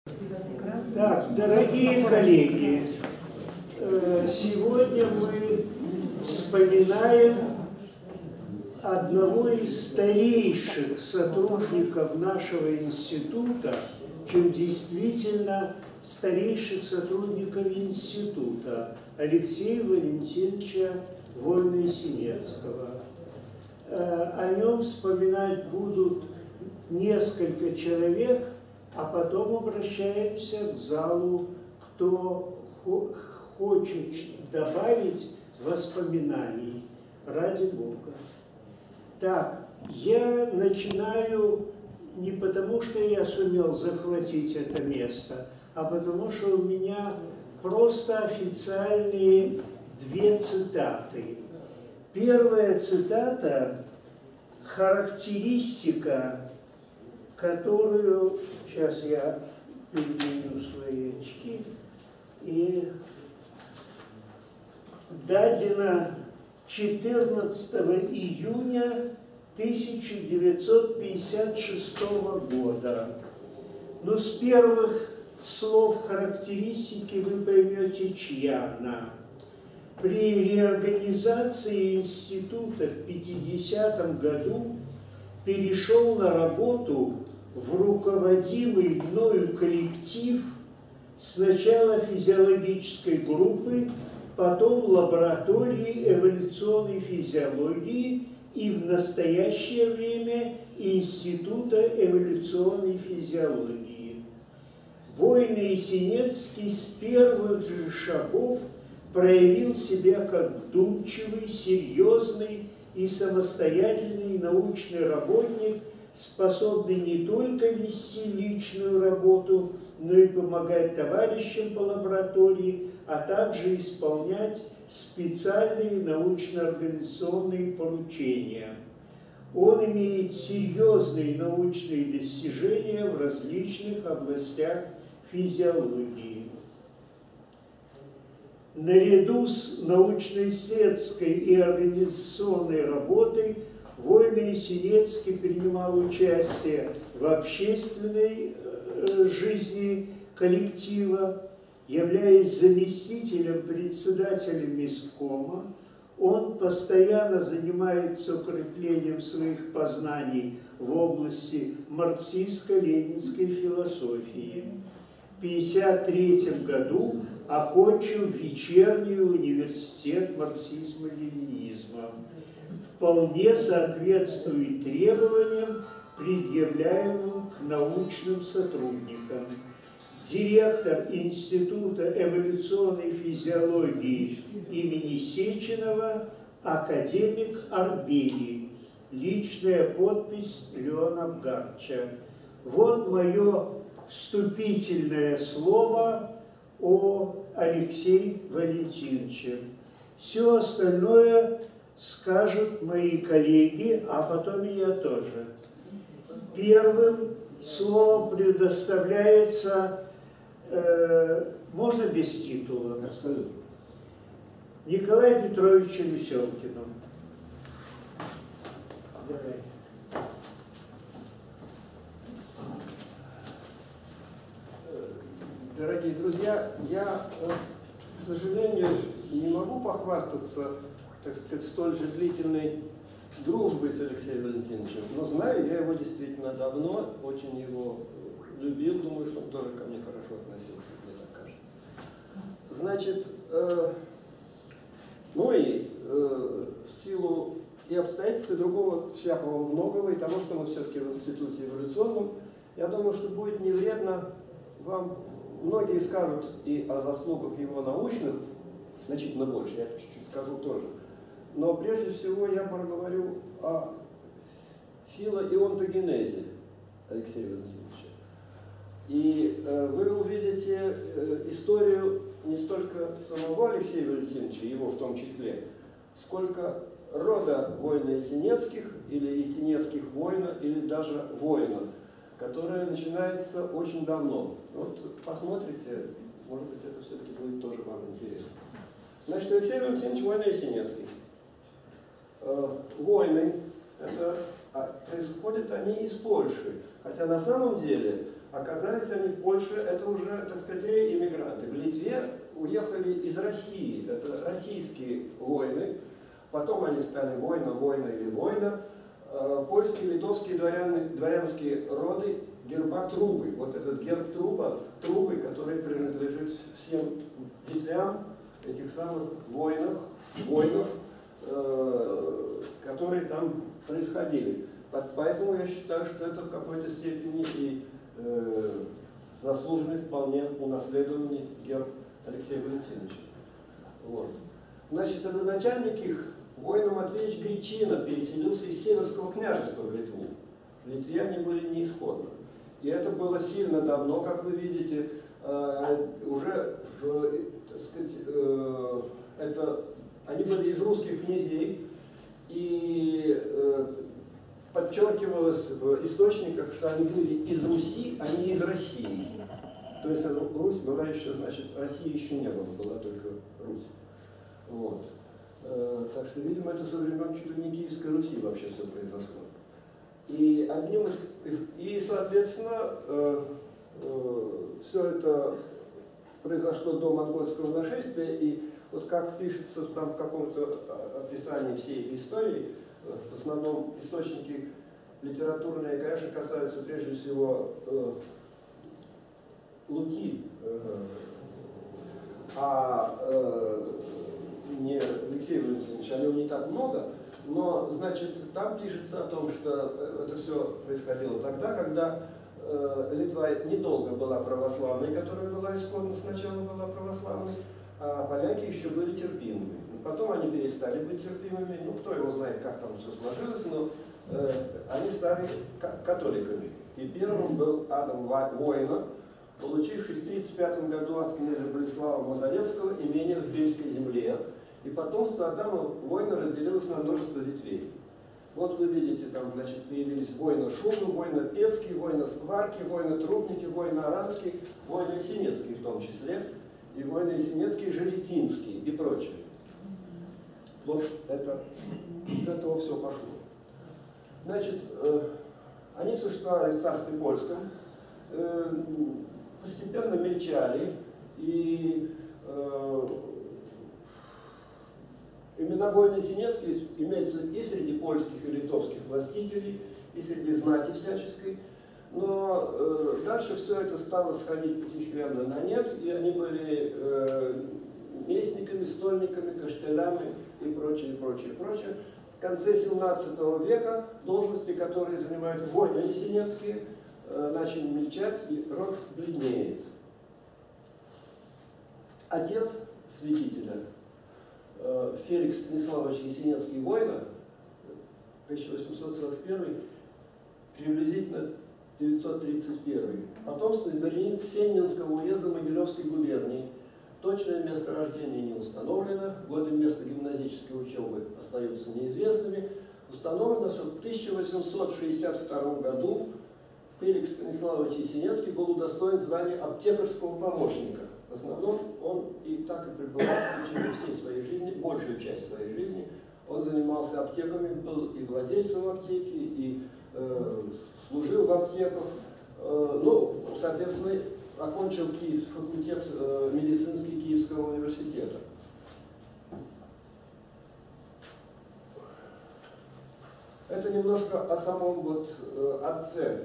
Так, дорогие коллеги, сегодня мы вспоминаем одного из старейших сотрудников нашего института, чем действительно старейших сотрудников института, Алексея Валентиновича Войно-Ясенецкого. О нем вспоминать будут несколько человек, а потом обращаемся к залу, кто хочет добавить воспоминаний, ради Бога. Так, я начинаю не потому, что я сумел захватить это место, а потому что у меня просто официальные две цитаты. Первая цитата – характеристика, которую, сейчас я передвину свои очки, и дадена 14 июня 1956 года. Но с первых слов характеристики вы поймете, чья она. При реорганизации института в 50-м году перешел на работу в руководимый мною коллектив сначала физиологической группы, потом лаборатории эволюционной физиологии и в настоящее время Института эволюционной физиологии. Войно-Ясенецкий с первых же шагов проявил себя как вдумчивый, серьезный и самостоятельный научный работник, способный не только вести личную работу, но и помогать товарищам по лаборатории, а также исполнять специальные научно-организационные поручения. Он имеет серьезные научные достижения в различных областях физиологии. Наряду с научно-исследовательской и организационной работой Войно-Ясенецкий принимал участие в общественной жизни коллектива, являясь заместителем председателя месткома. Он постоянно занимается укреплением своих познаний в области марксистско-ленинской философии. В 1953 году окончил вечерний университет марксизма-ленинизма. Вполне соответствует требованиям, предъявляемым к научным сотрудникам. Директор Института эволюционной физиологии имени Сеченова, академик Арбели. Личная подпись Леона Абгарча. Вот мое вступительное слово о Алексее Валентиновиче. Все остальное скажут мои коллеги, а потом и я тоже. Первым слово предоставляется, можно без титула? Абсолютно. Николаю Петровичу Веселкину. Давай. Дорогие друзья, я, к сожалению, не могу похвастаться, так сказать, столь же длительной дружбой с Алексеем Валентиновичем, но знаю я его действительно давно, очень его любил, думаю, что он тоже ко мне хорошо относился, мне так кажется. Значит, ну и в силу и обстоятельств, и другого всякого многого, и того, что мы все-таки в институте эволюционном, я думаю, что будет не вредно вам, многие скажут и о заслугах его научных, значительно больше, я чуть-чуть скажу тоже. Но прежде всего я проговорю о филоионтогенезе Алексея Валентиновича. И вы увидите историю не столько самого Алексея Валентиновича, его в том числе, сколько рода Войно-Ясенецких или Ясенецких война, или даже война, которая начинается очень давно. Вот посмотрите, может быть, это все-таки будет тоже вам интересно. Значит, Алексей Валентинович Войно-Ясенецкий. Войны, это, происходят они из Польши. Хотя на самом деле Оказались они в Польше, это уже, так сказать, реиммигранты. В Литве уехали из России, это российские воины, потом они стали война или война, польские, литовские дворянские роды герба Трубы. Вот этот герб Трубы, который принадлежит всем ветвям этих самых воинов, которые там происходили. Поэтому я считаю, что это в какой-то степени и заслуженный вполне унаследованный герб Алексея Валентиновича. Вот. Значит, родоначальник их, воин Матвеевич Гречина, переселился из Северского княжества в Литву. В Литве они были неисходны. И это было сильно давно, как вы видите, уже, так сказать, они были из русских князей, и подчеркивалось в источниках, что они были из Руси, а не из России. То есть Русь была еще, значит, России еще не было, была только Русь. Вот. Так что, видимо, это со времен чуть ли не Киевской Руси вообще все произошло. И соответственно, все это произошло до монгольского нашествия, и вот как пишется там в каком-то описании всей этой истории, в основном источники литературные, конечно, касаются прежде всего Луки, не Алексея Валентиновича, о нем не так много, но, значит, там пишется о том, что это все происходило тогда, когда Литва недолго была православной, которая была исходно сначала была православной, а поляки еще были терпимыми. Потом они перестали быть терпимыми, ну кто его знает, как там все сложилось, но они стали католиками. И первым был Адам Война, получивший в 1935 году от князя Болеслава Мазовецкого имение в Бельской земле. И потомство Адама Война разделилось на множество ветвей. Вот вы видите, там, значит, появились Война Шумы, Война Пецкий, Война Скварки, Война Трубники, Война Аранский, Война Есенецкий в том числе, и Война Есенецкий, Жеретинский и прочее. Вот это, из этого все пошло. Значит, они существовали в царстве польском, постепенно мельчали, и имена Война Есенецкий имеются и среди польских и литовских властителей, и среди знати всяческой. Но дальше все это стало сходить постепенно на нет, и они были местниками, стольниками, каштелями и прочее, прочее, прочее. В конце 17 века должности, которые занимают Война Есенецкие, начали мельчать, и род бледнеет. Отец святителя, Феликс Станиславович Есенецкий Война, 1841, приблизительно 931. Потомственный дворянин Сеннинского уезда Могилевской губернии. Точное место рождения не установлено, годы места гимназической учебы остаются неизвестными. Установлено, что в 1862 году Феликс Станиславович Есенецкий был удостоен звания аптекарского помощника. В основном он и так и пребывал в течение всей своей жизни, большую часть своей жизни. Он занимался аптеками, был и владельцем аптеки, и служил в аптеках. Ну, соответственно, окончил факультет медицинский Киевского университета. Это немножко о самом вот отце.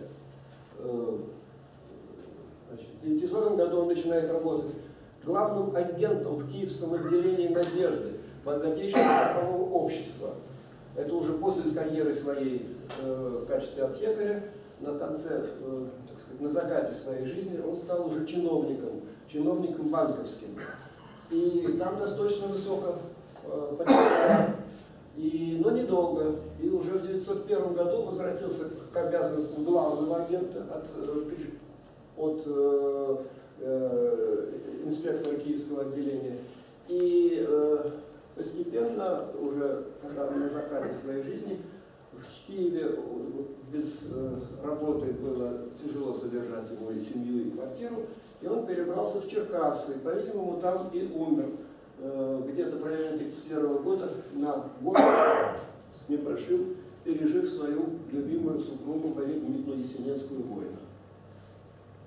В 1900 году он начинает работать главным агентом в Киевском отделении «Надежды» богатейшего страхового общества. Это уже после карьеры своей в качестве аптекаря, на конце, так сказать, на закате своей жизни он стал уже чиновником банковским. И там достаточно высоко поднялся, но недолго. И уже в 1901 году возвратился к обязанностям главного агента от инспектора Киевского отделения. И постепенно, уже когда на закате своей жизни, в Киеве без работы было тяжело содержать его и семью, и квартиру, и он перебрался в Черкассы. По-видимому, там и умер где-то в районе 1931 года на год с небольшим, пережив свою любимую супругу Марию Дмитриевну Есенецкую Войну.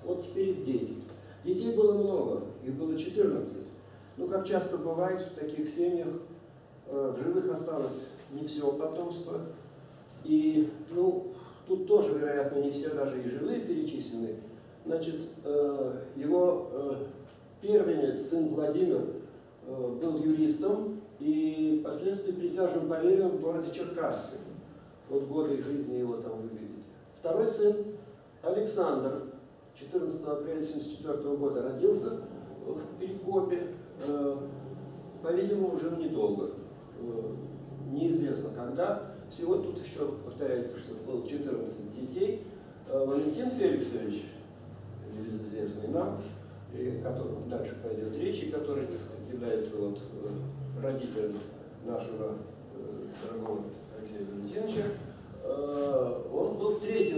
Вот теперь их дети. Детей было много, их было 14. Ну, как часто бывает в таких семьях, в живых осталось не все потомство. И, ну, тут тоже, вероятно, не все даже и живые перечислены. Значит, его первенец, сын Владимир, был юристом и впоследствии присяжным поверенным в городе Черкассы. Вот годы жизни его там вы видите. Второй сын Александр 14 апреля 1974 года родился в Перекопе, по-видимому, жил недолго, неизвестно когда. Всего тут еще повторяется, что было 14 детей. Валентин Феликсович, известный нам, и о котором дальше пойдет речь, и который, так сказать, является вот родителем нашего дорогого Алексея Валентиновича, он был третьим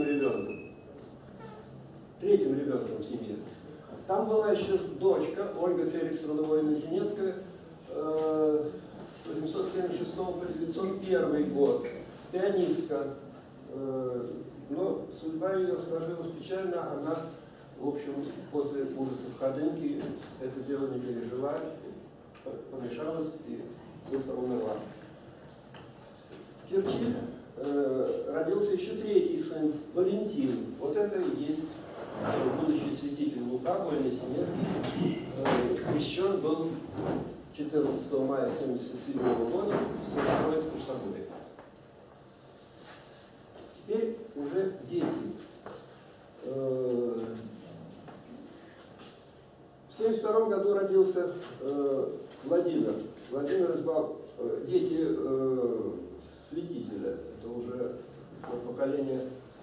ребенком в семье. Там была еще дочка Ольга Феликсовна Воина-Синецкая, с 876 по 901 год, пианистка. Но судьба ее сложилась печально, она, в общем, после ужасов Ходынки это дело не пережила, помешалась и быстро умерла. В Керчи родился еще третий сын, Валентин. Вот это и есть будущий святитель Лука, Воина-Синецкий. Крещен был 14 мая 1977 года в Свято-Троицком соборе. Теперь уже дети. В 1972 году родился Владимир. Владимир избрал дети святителя. Это уже поколение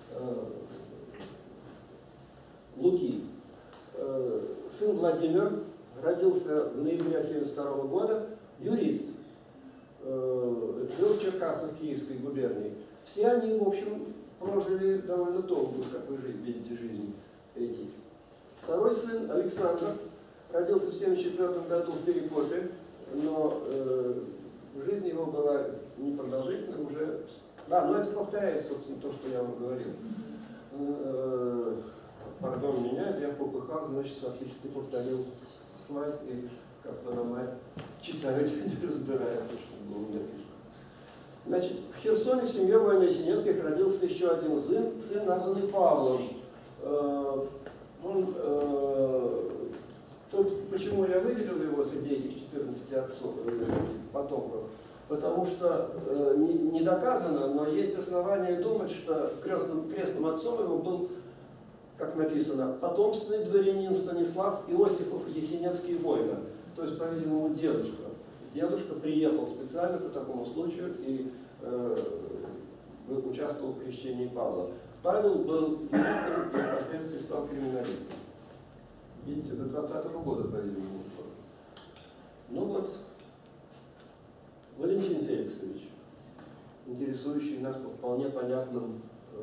Луки. Сын Владимир родился в ноябре 1972 года, юрист. Жил в Черкасах Киевской губернии. Все они, в общем, прожили довольно долгую, как вы видите, жизнь эти. Второй сын, Александр, родился в 1974 году в Перекопе, но жизнь его была непродолжительной уже. Да, но это повторяет, собственно, то, что я вам говорил. Пардон меня, я в попыхах, значит, фактически повторил слайд, и как Пономарь читают, не разбирая то, что было написано. Значит, в Херсоне в семье Воина-Синецких родился еще один сын, названный Павлом. Почему я выделил его среди этих 14 отцов, потомков? Потому что не доказано, но есть основания думать, что крестным отцом его был, как написано, потомственный дворянин Станислав Иосифов Есенецкий Война. То есть, по-видимому, дедушка. Дедушка приехал специально по такому случаю и участвовал в крещении Павла. Павел был юристом и впоследствии стал криминалистом. Видите, до 20-го года, по-видимому. Ну вот, Валентин Феликсович, интересующий нас по вполне понятным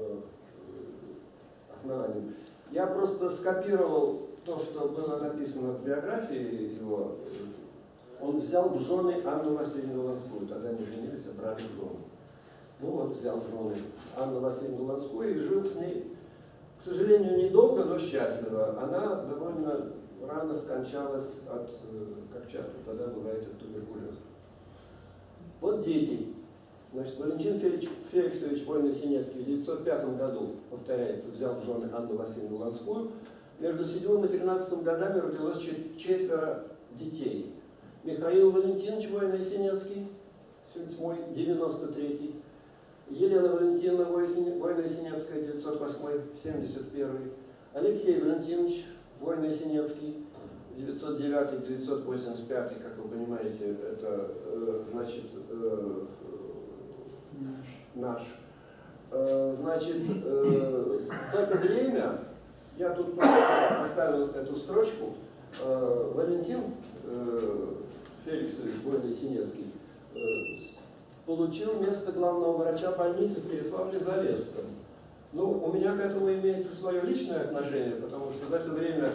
основаниям. Я просто скопировал то, что было написано в биографии его. Он взял в жены Анну Васильевну Ланскую. Тогда они женились, а брали в жены. Ну вот, взял в жены Анну Васильевну Ланскую и жил с ней, к сожалению, недолго, но счастливо. Она довольно рано скончалась от, как часто тогда бывает, от туберкулеза. Вот дети. Значит, Валентин Феликсович Воина-Синецкий в 1905 году, повторяется, взял в жены Анну Васильевну Ланскую. Между 7 и 13 годами родилось 4 детей. Михаил Валентинович Воина-Синецкий, 93-й. Елена Валентиновна Воина-Синецкая, 908-71. Алексей Валентинович Воина-Синецкий, 909-985, как вы понимаете, это, значит, наш. Значит, в это время, я тут оставил эту строчку, Валентин Феликсович Воина-Синецкий получил место главного врача больницы в Переславле-Залесском. Ну, у меня к этому имеется свое личное отношение, потому что в это время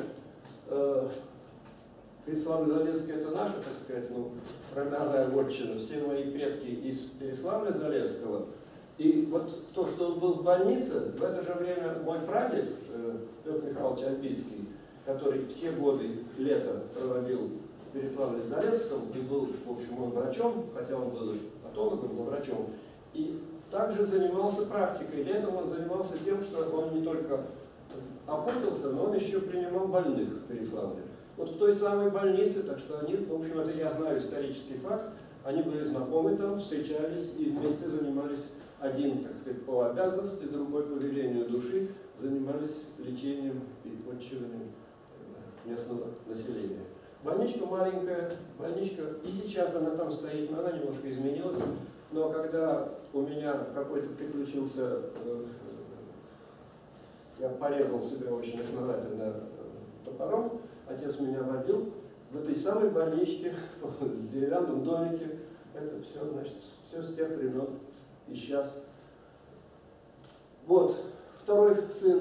Переславль-Залесский — это наша, так сказать, ну, родная вотчина. Все мои предки из Переславля-Залесского. И вот то, что он был в больнице, в это же время мой прадед, Петр Михайлович Альбийский, который все годы лета проводил в Переславле-Зарецком, и был, в общем, он врачом, хотя он был патологом, но врачом, и также занимался практикой. Летом он занимался тем, что он не только охотился, но он еще принимал больных в Переславле. Вот в той самой больнице, так что они, в общем, это я знаю исторический факт, они были знакомы там, встречались и вместе занимались, один, так сказать, по обязанности, другой по велению души, занимались лечением и подчиванием местного населения. Больничка маленькая, больничка, и сейчас она там стоит, но она немножко изменилась. Но когда у меня какой-то приключился, я порезал себя очень основательно топором, отец меня возил в этой самой больничке, в деревянном домике. Это все, значит, все с тех времен и сейчас. Вот, второй сын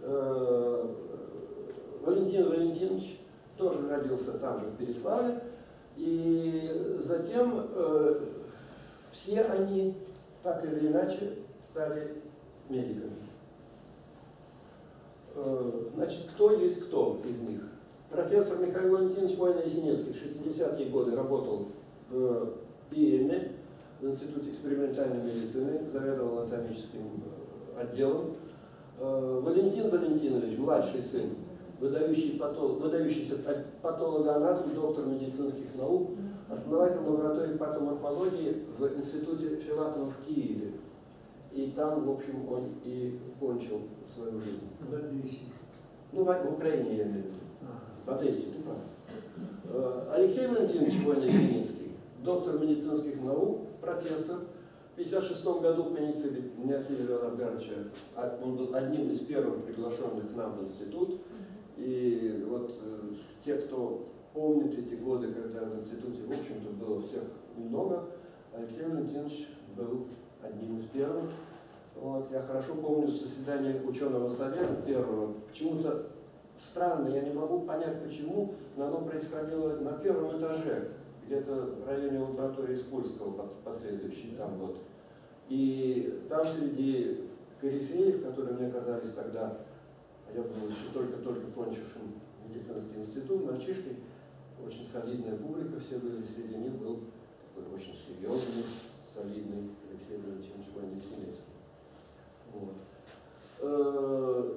Валентин Валентинович тоже родился там же, в Переславле. И затем все они, так или иначе, стали медиками. Значит, кто есть кто из них? Профессор Михаил Валентинович Войно-Ясенецкий в 60-е годы работал в ИЭМе, в Институте экспериментальной медицины, заведовал анатомическим отделом. Валентин Валентинович, младший сын, выдающийся патологоанатом, доктор медицинских наук, основатель лаборатории патоморфологии в Институте Филатова в Киеве. И там, в общем, он и кончил свою жизнь. В Одессе. Ну, в Украине, я имею в виду. В Одессе, ты прав. Алексей Валентинович Войно-Ясенецкий, доктор медицинских наук, профессор. В 1956 году по инициативе Леонида Аргаровича он был одним из первых приглашенных к нам в институт. И вот те, кто помнит эти годы, когда в институте, в общем-то, было всех немного, Алексей Валентинович был одним из первых. Вот, я хорошо помню заседание ученого совета первого. Почему-то странно, я не могу понять почему, но оно происходило на первом этаже, где-то в районе лаборатории Скульского, последующий там вот. И там среди корифеев, которые мне казались тогда, я был еще только-только кончившим медицинский институт, мальчишкой, очень солидная публика, все были, среди них был такой очень серьезный, солидный Алексей Валентинович Войно-Ясенецкий. Вот.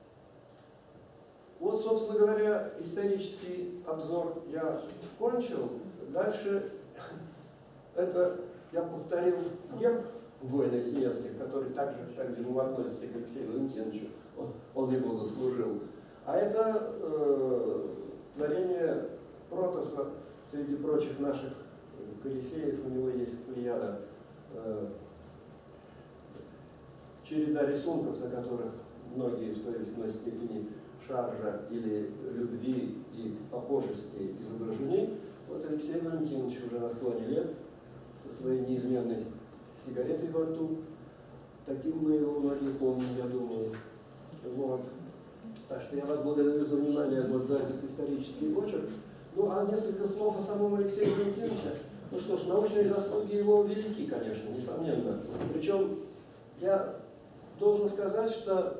Вот, собственно говоря, исторический обзор я кончил. Дальше это я повторил герб Войно-Ясенецких, который также к нему относится к Алексею Валентиновичу. Он его заслужил. А это творение Протаса среди прочих наших корифеев. У него есть плеяда, череда рисунков, на которых многие в той или иной степени шаржа или любви и похожести изображены. Вот Алексей Валентинович уже на склоне лет со своей неизменной сигаретой во рту. Таким мы его многие помним, я думаю. Вот. Так что я вас благодарю за внимание вот за этот исторический очерк. Ну, а несколько слов о самом Алексее Валентиновиче. Ну что ж, научные заслуги его велики, конечно, несомненно. Причем я должен сказать, что,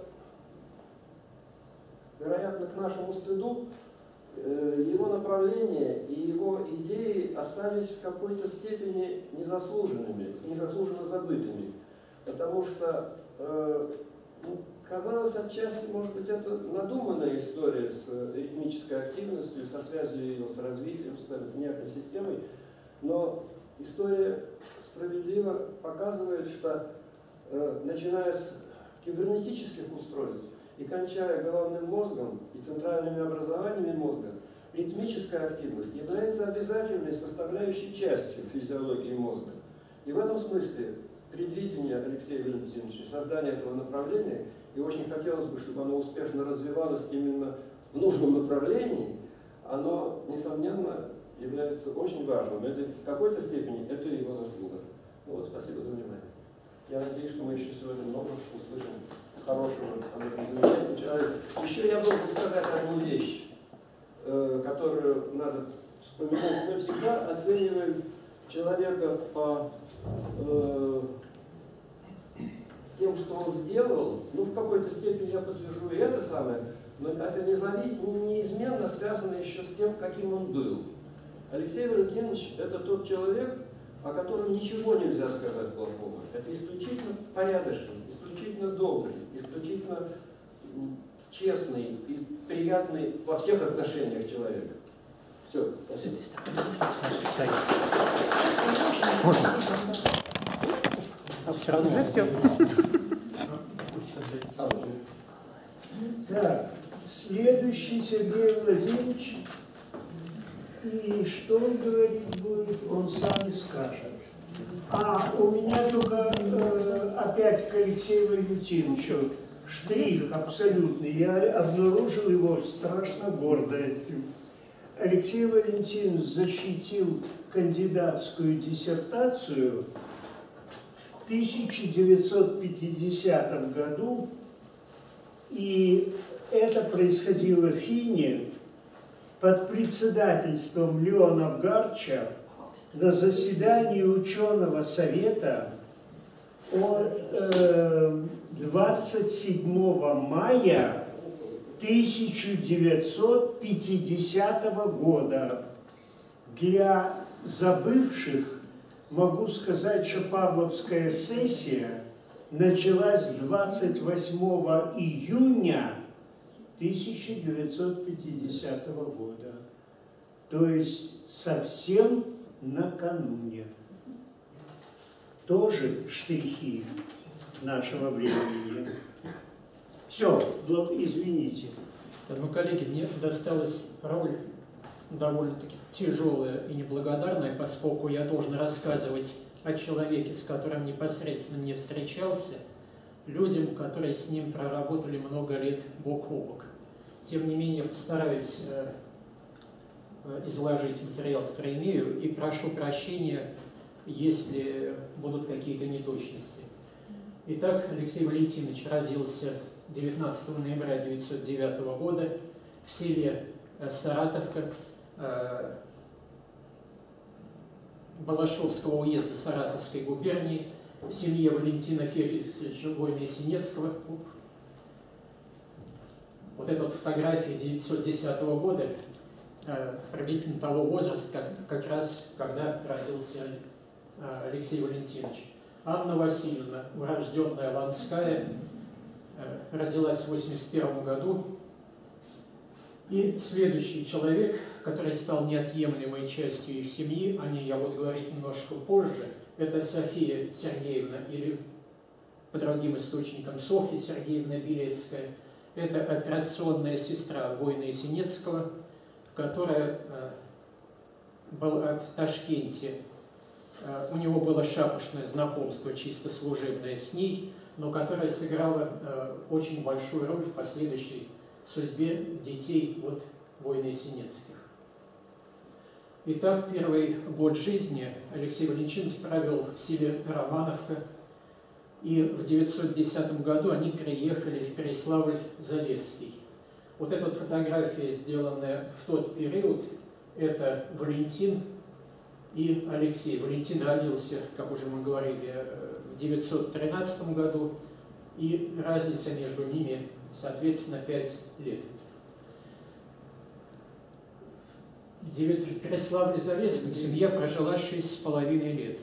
вероятно, к нашему стыду, его направления и его идеи остались в какой-то степени незаслуженно забытыми. Потому что, казалось отчасти, может быть, это надуманная история с ритмической активностью, со связью ее с развитием, с нервной системой. Но история справедливо показывает, что, начиная с кибернетических устройств и кончая головным мозгом и центральными образованиями мозга, ритмическая активность является обязательной составляющей частью физиологии мозга. И в этом смысле предвидение Алексея Валентиновича, создание этого направления, и очень хотелось бы, чтобы оно успешно развивалось именно в нужном направлении, оно, несомненно, является очень важным. Это, в какой-то степени это его заслуга. Ну вот, спасибо за внимание. Я надеюсь, что мы еще сегодня много услышим хорошего об этом замечательном человеке. Еще я должен сказать одну вещь, которую надо вспоминать. Мы всегда оцениваем человека по тем, что он сделал. Ну, в какой-то степени я подтвержу и это самое. но это неизменно связано еще с тем, каким он был. Алексей Валентинович – это тот человек, о котором ничего нельзя сказать плохого. Это исключительно порядочный, исключительно добрый, исключительно честный и приятный во всех отношениях человек. Все. Можно? Все равно. Уже все. Так, следующий Сергей Владимирович. И что он говорить будет, он сам и скажет. У меня только опять к Алексею Валентиновичу штрих абсолютный. Я обнаружил его страшно гордо этим. Алексей Валентинович защитил кандидатскую диссертацию в 1950 году, и это происходило в Фине под председательством Леона Гарча на заседании ученого совета 27 мая 1950 года. Для забывших могу сказать, что Павловская сессия началась 28 июня 1950 года. То есть совсем накануне. Тоже штрихи нашего времени. Все, извините. Ну, коллеги, мне досталась роль довольно-таки тяжелая и неблагодарная, поскольку я должен рассказывать о человеке, с которым непосредственно не встречался, людям, которые с ним проработали много лет бок о бок. Тем не менее, постараюсь изложить материал, который имею, и прошу прощения, если будут какие-то неточности. Итак, Алексей Валентинович родился 19 ноября 1909 года в селе Саратовка Балашовского уезда Саратовской губернии в семье Валентина Феликсовича Войно-Синецкого. Вот эта вот фотография 1910 года, приблизительно того возраста, как раз когда родился Алексей Валентинович. Анна Васильевна, урожденная Ланская, родилась в 1981 году. И следующий человек, который стал неотъемлемой частью их семьи, о ней я буду говорить немножко позже, это София Сергеевна, или по другим источникам Софья Сергеевна Белецкая. Это операционная сестра Войно-Синецкого, которая была в Ташкенте. У него было шапошное знакомство, чисто служебное с ней, но которая сыграла очень большую роль в последующей судьбе детей от Войно-Синецких. Итак, первый год жизни Алексей Валентинович провел в селе Романовка, и в 1910 году они переехали в Переславль-Залесский. Вот эта вот фотография, сделанная в тот период, это Валентин и Алексей. Валентин родился, как уже мы говорили, в 1913 году, и разница между ними, соответственно, 5 лет. В Переславле-Залесском семья прожила 6,5 лет.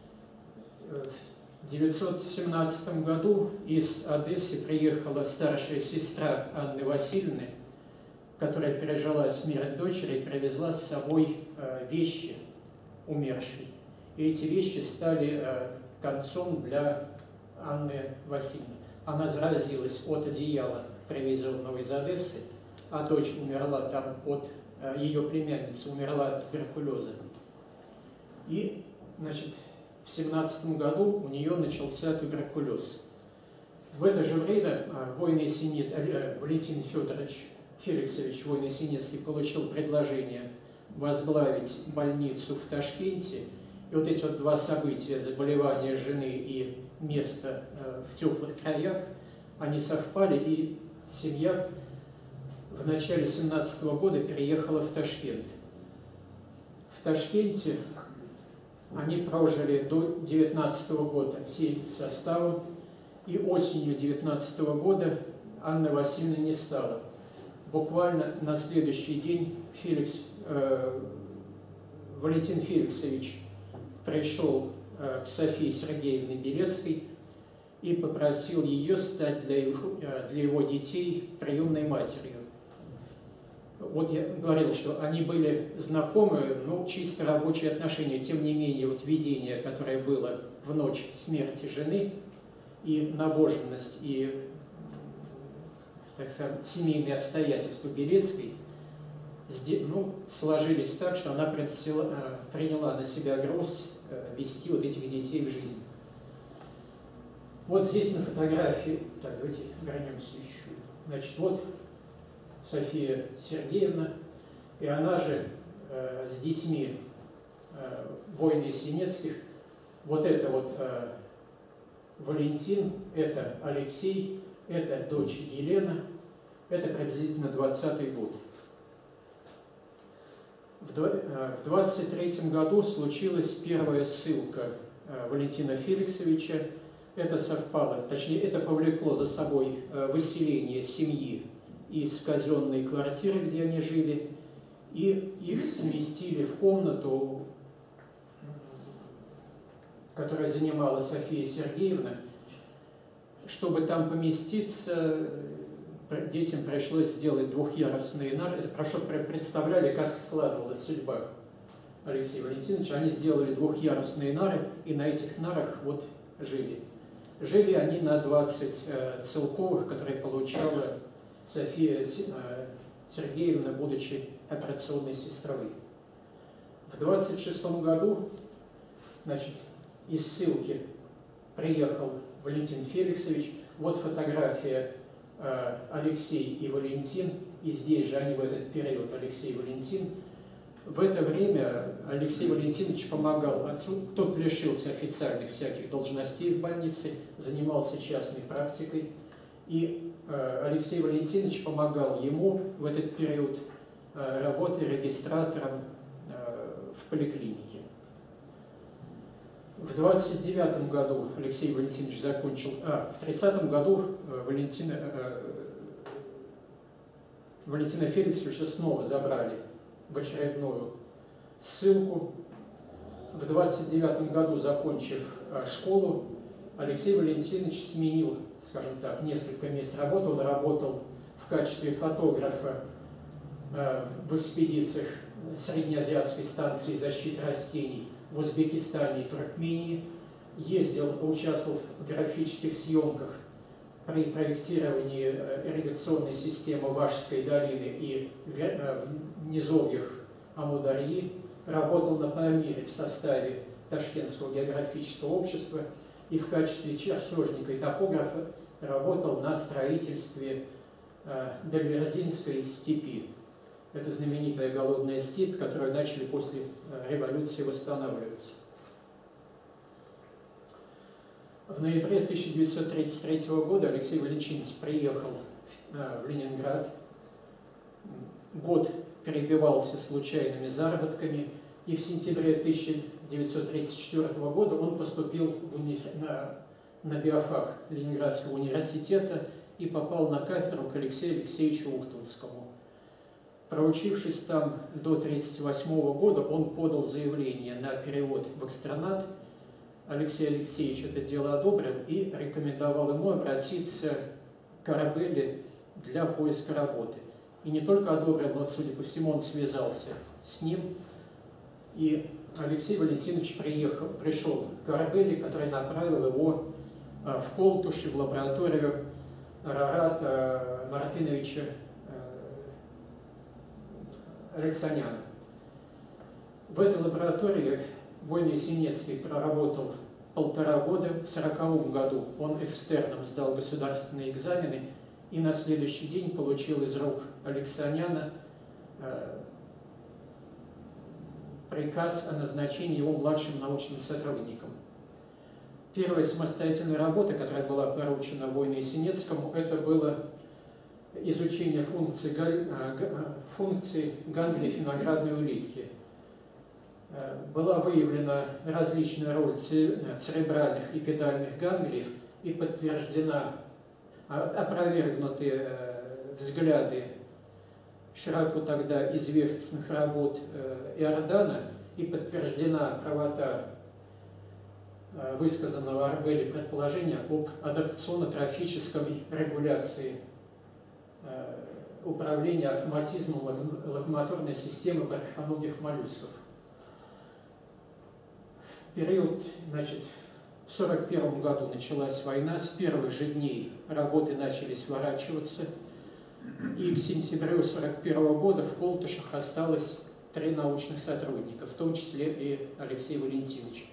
В 1917 году из Одессы приехала старшая сестра Анны Васильевны, которая пережила смерть дочери и привезла с собой вещи умершей. И эти вещи стали концом для Анны Васильевны. Она заразилась от одеяла, привезенного из Одессы, а дочь умерла там от... Ее племянница умерла от туберкулеза. И, значит, в 1917 году у нее начался туберкулез. В это же время Валентин Федорович Феликсович Войно-Синецкий получил предложение возглавить больницу в Ташкенте. И вот эти вот два события, заболевание жены и место в теплых краях, они совпали, и семья в начале 1917 года переехала в Ташкент. В Ташкенте они прожили до 1919 года всем составом, и осенью 1919 года Анны Васильевны не стало. буквально на следующий день Валентин Феликсович пришел к Софии Сергеевне Белецкой и попросил ее стать для его детей приемной матерью. Вот я говорил, что они были знакомы, но чисто рабочие отношения. Тем не менее, вот видение, которое было в ночь смерти жены, и набоженность, и, так сказать, семейные обстоятельства Белецкой сложились так, что она приняла на себя груз вести вот этих детей в жизнь. Вот здесь на фотографии, так, давайте вернемся еще. Значит, вот София Сергеевна, и она же с детьми Войны Синецких. Вот это вот Валентин, это Алексей, это дочь Елена, это приблизительно 20-й год. В 23-м году случилась первая ссылка Валентина Феликсовича. Это совпало, точнее, это повлекло за собой выселение семьи из казенной квартиры, где они жили, и их сместили в комнату, которую занимала София Сергеевна. Чтобы там поместиться, детям пришлось сделать двухъярусные нары. Это хорошо представляли, как складывалась судьба Алексея Валентиновича. Они сделали двухъярусные нары, и на этих нарах вот жили. Жили они на 20 целковых, которые получала София Сергеевна, будучи операционной сестрой. В 26-м году, значит, из ссылки приехал Валентин Феликсович. Вот фотография Алексей и Валентин, и здесь же они в этот период, Алексей и Валентин. В это время Алексей Валентинович помогал отцу, тот лишился официальных всяких должностей в больнице, занимался частной практикой, и Алексей Валентинович помогал ему в этот период работой регистратором в поликлинике. В 29-м году Алексей Валентинович закончил, в 30-м году Валентина Феликсовича снова забрали в очередную ссылку. В 29-м году, закончив школу, Алексей Валентинович сменил, скажем так, несколько мест работы. Он работал в качестве фотографа в экспедициях Среднеазиатской станции защиты растений в Узбекистане и Туркмении, ездил, поучаствовал в графических съемках при проектировании ирригационной системы Вашской долины и в низовьях Амударьи, работал на Памире в составе Ташкентского географического общества и в качестве чертежника и топографа работал на строительстве Дальверзинской степи. Это знаменитая голодная степь, которую начали после революции восстанавливать. В ноябре 1933 года Алексей Валентинович приехал в Ленинград. Год перебивался случайными заработками, и в сентябре 1934 года он поступил на биофак Ленинградского университета и попал на кафедру к Алексею Алексеевичу Ухтомскому. Проучившись там до 1938 года, он подал заявление на перевод в экстранат. Алексей Алексеевич это дело одобрил и рекомендовал ему обратиться к Арабелле для поиска работы. И не только одобрил, но, судя по всему, он связался с ним. И Алексей Валентинович пришел к Арабелле, который направил его в Колтуши, в лабораторию Рарата Мартыновича Алексаняна. В этой лаборатории Войны Синецкий проработал 1,5 года. В 1940 году он экстерном сдал государственные экзамены и на следующий день получил из рук Алексаняна приказ о назначении его младшим научным сотрудником. Первая самостоятельная работа, которая была поручена Войны Синецкому, это было изучение функций ганглиев виноградной улитки. Была выявлена различная роль церебральных и педальных ганглиев и подтверждена, опровергнуты взгляды широко тогда известных работ Иордана и подтверждена правота высказанного Арбели предположения об адаптационно-трофической регуляции управления автоматизмом локомоторной системы брахоногих моллюсков. В период, значит, в 1941 году началась война, с первых же дней работы начали сворачиваться, и к сентябрю 1941 года в Колтышах осталось 3 научных сотрудника, в том числе и Алексей Валентинович.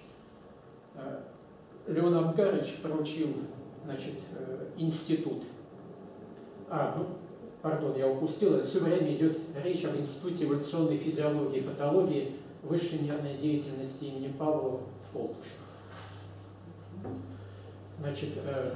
Леон Абгарович поручил, значит, институт. Пардон, я упустил, все время идет речь об Институте эволюционной физиологии и патологии высшей нервной деятельности имени Павлова в Колтышах. Значит,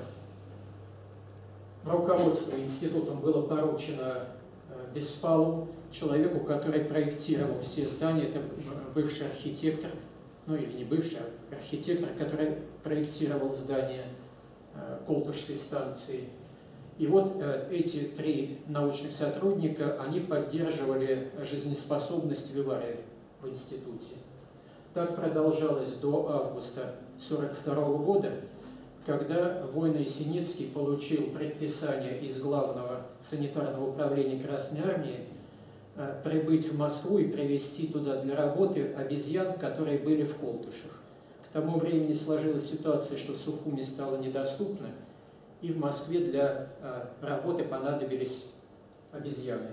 руководство институтом было поручено Беспалову, человеку, который проектировал все здания, это бывший архитектор, ну или не бывший, а архитектор, который проектировал здание Колтышской станции. И вот эти 3 научных сотрудника, они поддерживали жизнеспособность Вивария в институте. Так продолжалось до августа 1942 года, когда Войно-Есенинский получил предписание из Главного санитарного управления Красной Армии прибыть в Москву и привезти туда для работы обезьян, которые были в Колтышах. К тому времени сложилась ситуация, что Сухуми стало недоступно, и в Москве для работы понадобились обезьяны.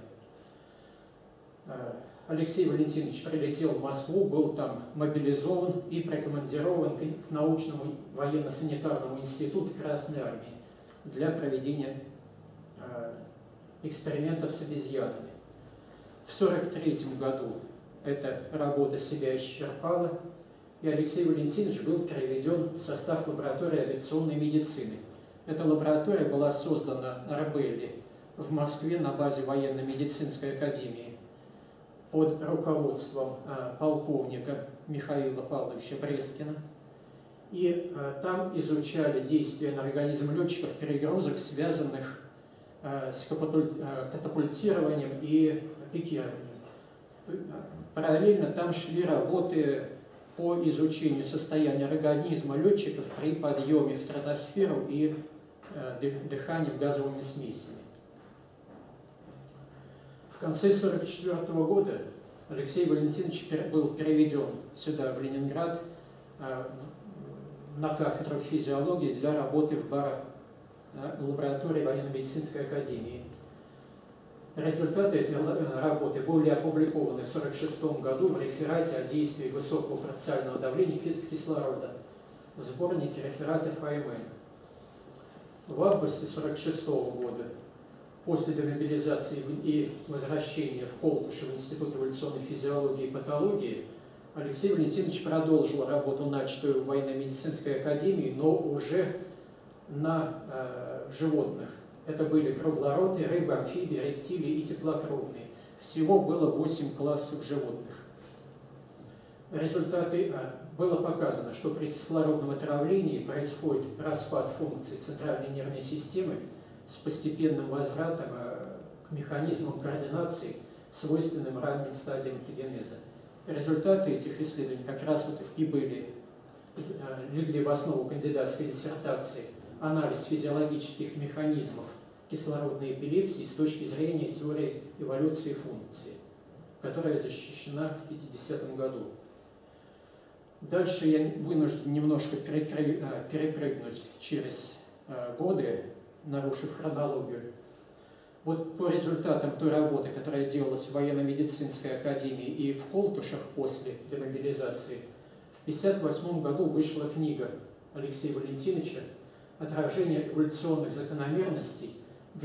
Алексей Валентинович прилетел в Москву, был там мобилизован и прикомандирован к научному военно-санитарному институту Красной Армии для проведения экспериментов с обезьянами. В 1943 году эта работа себя исчерпала, и Алексей Валентинович был переведен в состав лаборатории авиационной медицины. Эта лаборатория была создана Арбели в Москве на базе военно-медицинской академии под руководством полковника Михаила Павловича Брескина. И там изучали действия на организм летчиков перегрузок, связанных с катапультированием и пикированием. Параллельно там шли работы по изучению состояния организма летчиков при подъеме в стратосферу и дыхании газовыми смесями. В конце 1944 года Алексей Валентинович был переведен сюда, в Ленинград, на кафедру физиологии для работы в лаборатории военно-медицинской академии. Результаты этой работы были опубликованы в 1946 году в реферате о действии высокого парциального давления кислорода в сборнике рефератов АМН. В августе 1946 года, после демобилизации и возвращения в Колтышев в Институт эволюционной физиологии и патологии, Алексей Валентинович продолжил работу, начатую в военно-медицинской академии, но уже на животных. Это были круглороты, рыбы, амфибии, рептилии и теплокровные. Всего было 8 классов животных. Результаты было показано, что при кислородном отравлении происходит распад функций центральной нервной системы с постепенным возвратом к механизмам координации, свойственным ранним стадиям генеза. Результаты этих исследований как раз вот и легли в основу кандидатской диссертации анализ физиологических механизмов кислородной эпилепсии с точки зрения теории эволюции функции, которая защищена в 1950 году. Дальше я вынужден немножко перепрыгнуть через годы, нарушив хронологию. Вот по результатам той работы, которая делалась в военно-медицинской академии и в Колтышах после демобилизации, в 1958 году вышла книга Алексея Валентиновича «Отражение эволюционных закономерностей в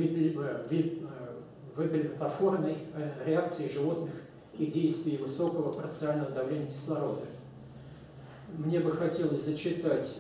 эпилептофорной реакции животных и действий высокого парциального давления кислорода». Мне бы хотелось зачитать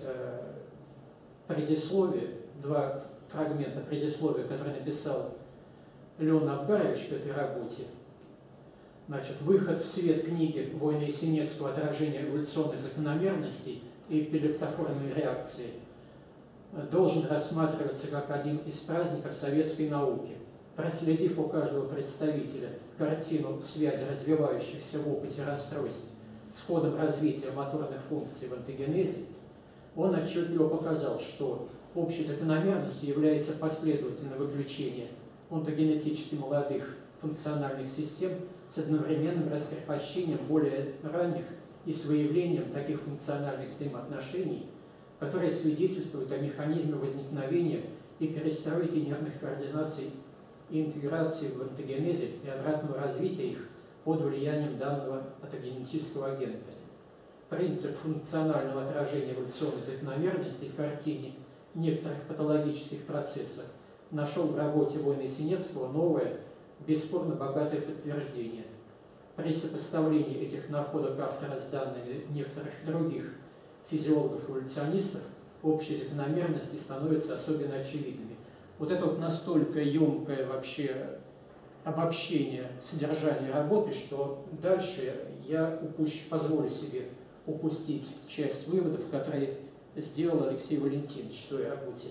предисловие, 2 фрагмента предисловия, которые написал Леон Абгарович к этой работе. Значит, выход в свет книги Войно-Есенинского «Отражение эволюционных закономерностей и эпилептофорной реакции» должен рассматриваться как один из праздников советской науки, проследив у каждого представителя картину связи развивающихся в опыте расстройств с ходом развития моторных функций в онтогенезе, он отчетливо показал, что общей закономерностью является последовательное выключение онтогенетически молодых функциональных систем с одновременным раскрепощением более ранних и с выявлением таких функциональных взаимоотношений, которые свидетельствуют о механизме возникновения и перестройки нервных координаций и интеграции в онтогенезе и обратного развития их под влиянием данного онтогенетического агента. Принцип функционального отражения эволюционной закономерности в картине некоторых патологических процессов нашел в работе Войны-Синецкого новое, бесспорно богатое подтверждение. При сопоставлении этих находок автора с данными некоторых других физиологов-эволюционистов общие закономерности становятся особенно очевидными. Вот это вот настолько емкое вообще обобщение содержания работы, что дальше я позволю себе упустить часть выводов, которые сделал Алексей Валентинович в своей работе.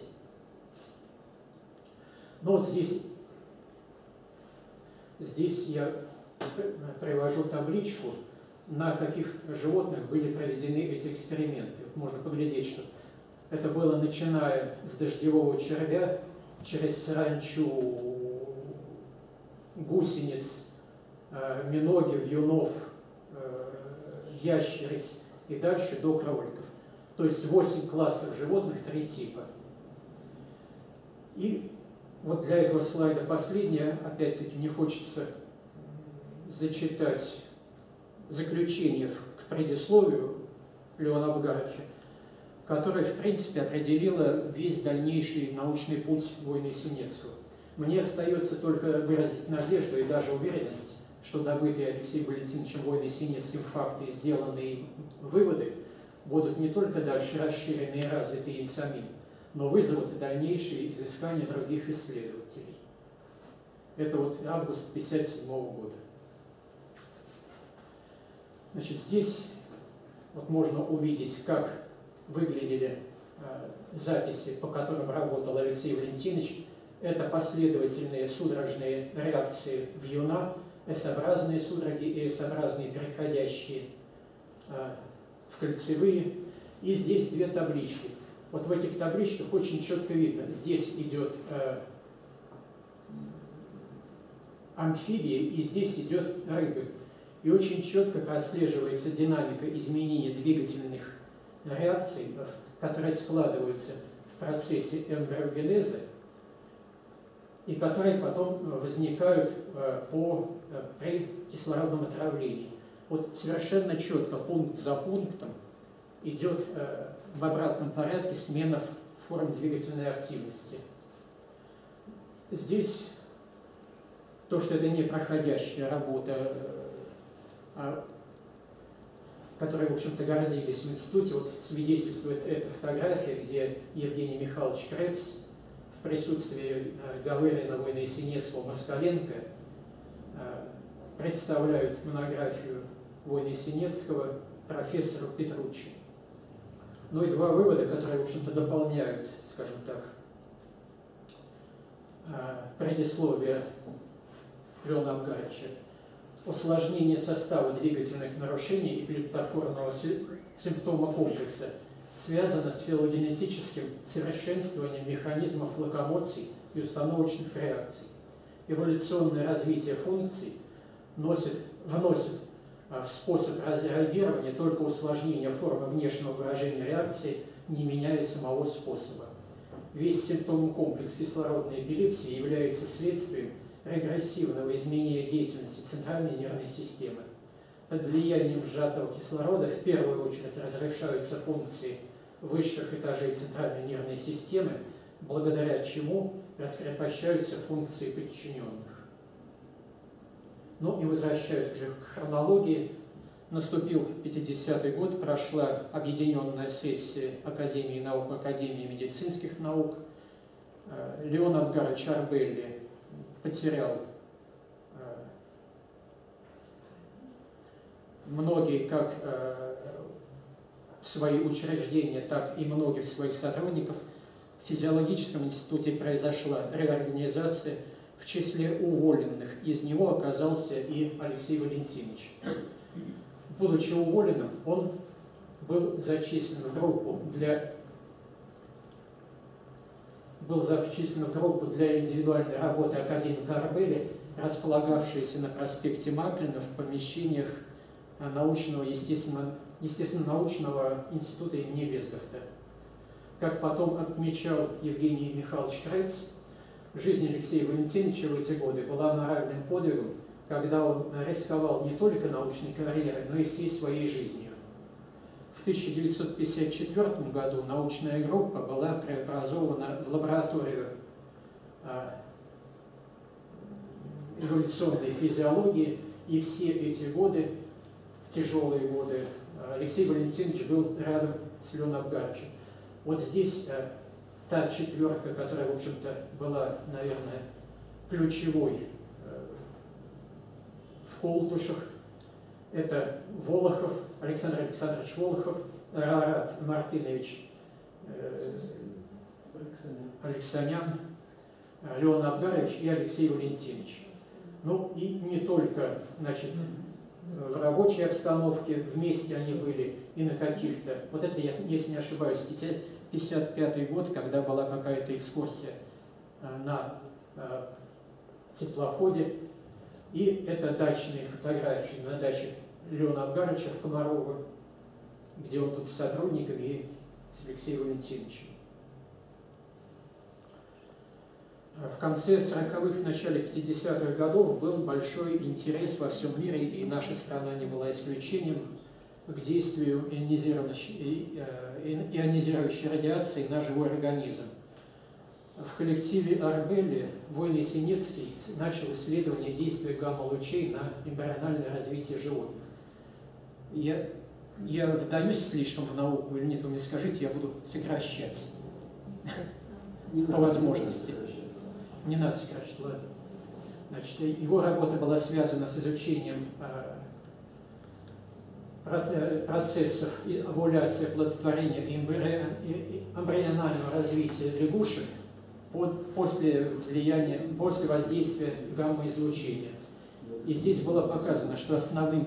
Но вот здесь я привожу табличку, на каких животных были проведены эти эксперименты. Вот можно поглядеть, что это было начиная с дождевого червя, через саранчу, гусениц, миноги, вьюнов, ящериц и дальше до кроликов. То есть 8 классов животных, 3 типа. И вот для этого слайда последнее, опять-таки, не хочется зачитать заключение к предисловию Леона Абгаровича, которое, в принципе, определило весь дальнейший научный путь Войны-Синецкого. Мне остается только выразить надежду и даже уверенность, что добытые Алексеем Валентиновичем Войной-Синецким факты и сделанные выводы будут не только дальше расширены и развиты им самим, но вызовут и дальнейшие изыскания других исследователей. Это вот август 1957 года. Значит, здесь вот можно увидеть, как выглядели записи, по которым работал Алексей Валентинович. Это последовательные судорожные реакции вьюна, S-образные судороги и S-образные, переходящие в кольцевые. И здесь 2 таблички. Вот в этих табличках очень четко видно, здесь идет амфибии, и здесь идет рыбы. И очень четко прослеживается динамика изменения двигательных реакций, которые складываются в процессе эмбриогенеза и которые потом возникают при кислородном отравлении. Вот совершенно четко, пункт за пунктом, идет в обратном порядке смена форм двигательной активности. Здесь то, что это не проходящая работа, которой, в общем-то, гордились в институте, вот свидетельствует эта фотография, где Евгений Михайлович Крепс в присутствии Гаверина, Войны-Синецкого, Москаленко представляют монографию Войны-Синецкого профессору Петруччи. Ну и 2 вывода, которые, в общем-то, дополняют, скажем так, предисловие Леона Абгаровича. Усложнение состава двигательных нарушений эпилептофорного симптома комплекса связано с филогенетическим совершенствованием механизмов локомоций и установочных реакций. Эволюционное развитие функций вносит в способ реагирования только усложнение формы внешнего выражения реакции, не меняя самого способа. Весь симптомный комплекс кислородной эпилепсии является следствием регрессивного изменения деятельности центральной нервной системы. Под влиянием сжатого кислорода в первую очередь разрешаются функции высших этажей центральной нервной системы, благодаря чему раскрепощаются функции подчиненных. Ну и возвращаясь уже к хронологии, наступил 50-й год, прошла объединенная сессия Академии наук, Академии медицинских наук. Леон Абгарович Арбелли потерял многие как свои учреждения, так и многих своих сотрудников. В физиологическом институте произошла реорганизация, В числе уволенных из него оказался и Алексей Валентинович. Будучи уволенным, он был зачислен в группу для индивидуальной работы академика Арбеля, располагавшейся на проспекте Маклина в помещениях естественно-научного института имени Вестговта. Как потом отмечал Евгений Михайлович Крепс, жизнь Алексея Валентиновича в эти годы была моральным подвигом, когда он рисковал не только научной карьерой, но и всей своей жизнью. В 1954 году научная группа была преобразована в лабораторию эволюционной физиологии, и все эти годы, тяжелые годы, Алексей Валентинович был рядом с Леоном Абгаровичем. Вот здесь та четверка, которая, в общем-то, была, наверное, ключевой в Колтушах, это Волохов, Александр Александрович Волохов, Рарат Мартынович Алексанян, Леон Абгарович и Алексей Валентинович. Ну и не только, значит, в рабочей обстановке, вместе они были и на каких-то, вот это, если не ошибаюсь, 55-й год, когда была какая-то экскурсия на теплоходе, и это дачные фотографии на даче Леона Абгаровича в Комарово, где он тут с сотрудниками и с Алексеем Валентиновичем. В конце 40-х, начале 50-х годов был большой интерес во всем мире, и наша страна не была исключением, к действию ионизирующей радиации на живой организм. В коллективе Арбели Войный Синецкий начал исследование действия гамма-лучей на эмбриональное развитие животных. Я вдаюсь слишком в науку или нет, вы мне скажите, я буду сокращать по возможности. Не надо сокращать, ладно. Значит, его работа была связана с изучением процессов овуляции, оплодотворения и эмбрионального развития лягушек после воздействия гамма-излучения. И здесь было показано, что основным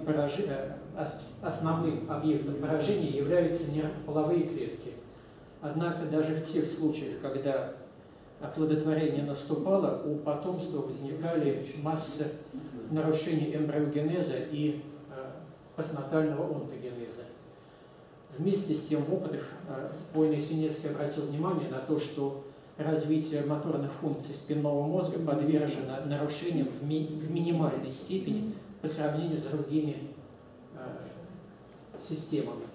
объектом поражения являются половые клетки. Однако даже в тех случаях, когда оплодотворение наступало, у потомства возникали масса нарушений эмбриогенеза и постнатального онтогенеза. Вместе с тем в опытах Войный Синецкий обратил внимание на то, что развитие моторных функций спинного мозга подвержено нарушениям в минимальной степени по сравнению с другими системами.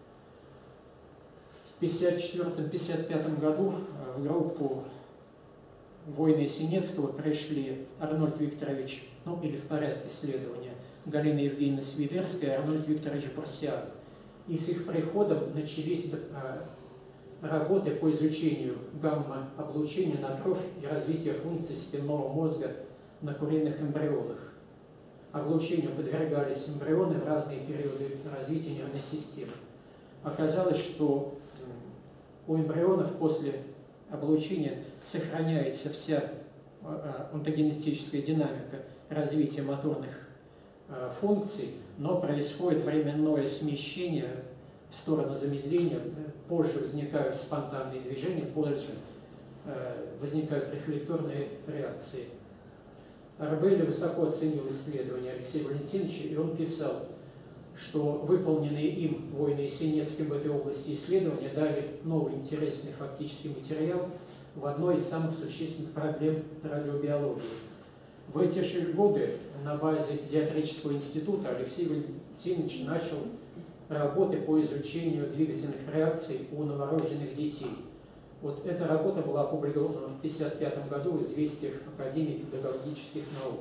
В 1954-1955 году в группу Войны Синецкого пришли Арнольд Викторович, ну или в порядке следования, Галина Евгеньевна Свидерская и Арнольд Викторович Бурсиан. И с их приходом начались работы по изучению гамма-облучения на кровь и развития функций спинного мозга на куриных эмбрионах. Облучению подвергались эмбрионы в разные периоды развития нервной системы. Оказалось, что у эмбрионов после облучения сохраняется вся онтогенетическая динамика развития моторных функций, но происходит временное смещение в сторону замедления, позже возникают спонтанные движения, позже возникают рефлекторные реакции. Арбели высоко оценил исследования Алексея Валентиновича, и он писал, что выполненные им Войной Синецким в этой области исследования дали новый интересный фактический материал в одной из самых существенных проблем радиобиологии. В эти же годы на базе педиатрического института Алексей Валентинович начал работы по изучению двигательных реакций у новорожденных детей. Вот эта работа была опубликована в 1955 году в «Известиях Академии педагогических наук».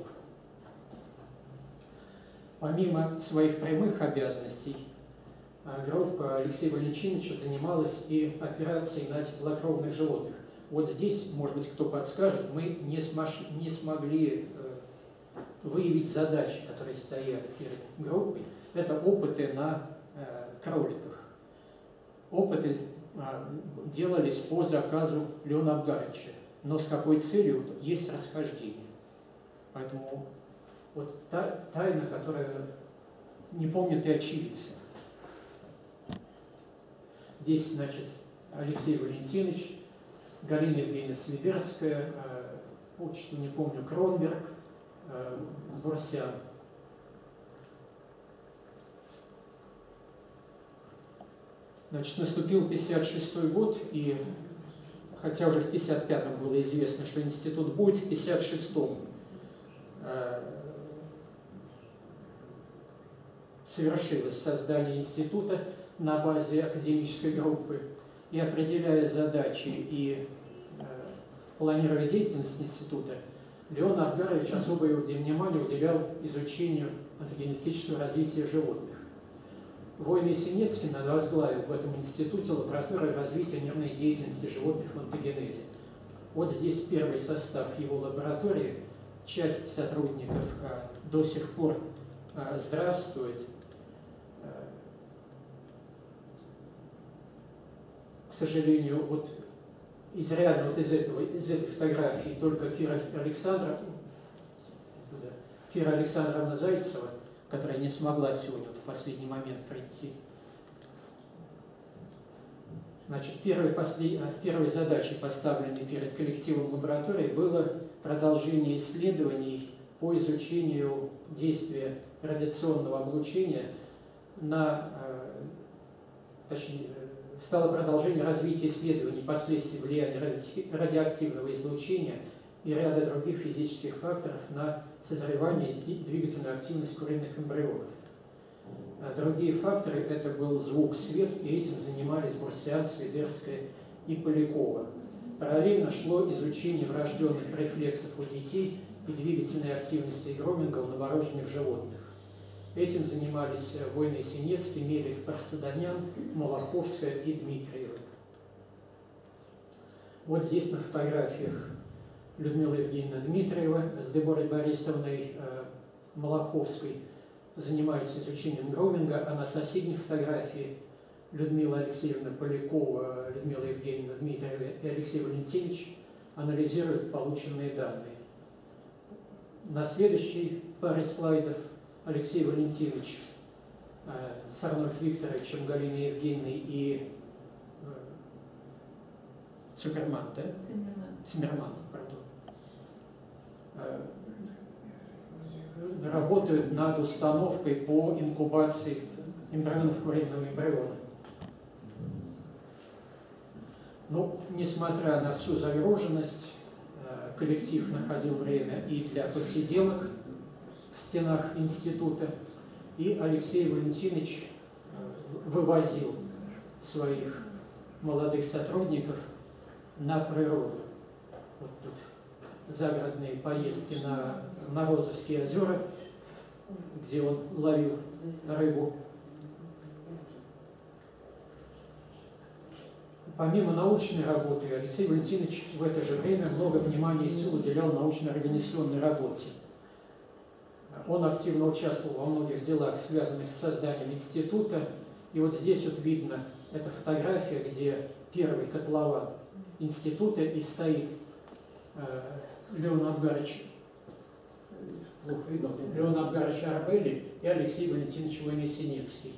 Помимо своих прямых обязанностей, группа Алексея Валентиновича занималась и операцией на теплокровных животных. Вот здесь, может быть, кто подскажет, мы не смогли выявить задачи, которые стояли перед группой. Это опыты на кроликах. Опыты делались по заказу Леона Абгаровича. Но с какой целью? Есть расхождение. Поэтому вот тайна, которая не помнят и очевидцы. Здесь, значит, Алексей Валентинович, Галина Евгеньевна Слиберская, отчество не помню, Кронберг, Бурсян. Значит, наступил 56-й год, и хотя уже в 55-м было известно, что институт будет, в 56-м совершилось создание института на базе академической группы, и определяя задачи и планируя деятельность института, Леон Авгарович особое внимание уделял изучению антогенетического развития животных. Войный Синецкий возглавил в этом институте лабораторию развития нервной деятельности животных в антогенезе. Вот здесь первый состав его лаборатории. Часть сотрудников до сих пор здравствует. К сожалению, вот из этой фотографии только Кира Александровна Зайцева, которая не смогла сегодня в последний момент прийти. Значит, первой задачей, поставленной перед коллективом лаборатории, было продолжение исследований по изучению действия радиационного облучения стало продолжение развития исследований последствий влияния радиоактивного излучения и ряда других физических факторов на созревание и двигательную активность куриных эмбрионов. Другие факторы – это был звук, свет, и этим занимались Бурсян, Слиберская и Полякова. Параллельно шло изучение врожденных рефлексов у детей и двигательной активности Громинга у новорожденных животных. Этим занимались Войный Синецкий, Мелих, Парстаданян, Малаховская и Дмитриева. Вот здесь на фотографиях Людмила Евгеньевна Дмитриева с Деборой Борисовной Малаховской занимаются изучением Громинга, а на соседней фотографии Людмила Алексеевна Полякова, Людмила Евгеньевна Дмитриева и Алексей Валентинович анализируют полученные данные. На следующей паре слайдов Алексей Валентинович с Арнольдом Викторовичем, Галиной Евгеньевной и Циммерман, да? Циммерман, пардон. Работают над установкой по инкубации эмбрионов куриного эмбриона. Но, несмотря на всю загруженность, коллектив находил время и для посиделок в стенах института, и Алексей Валентинович вывозил своих молодых сотрудников на природу. Вот тут загородные поездки на Морозовские озера, где он ловил рыбу. Помимо научной работы, Алексей Валентинович в это же время много внимания и сил уделял научно-организационной работе. Он активно участвовал во многих делах, связанных с созданием института. И вот здесь вот видно, это фотография, где первый котлован института, и стоит Леон Авгарович Арбели и Алексей Валентинович Войный-Синецкий.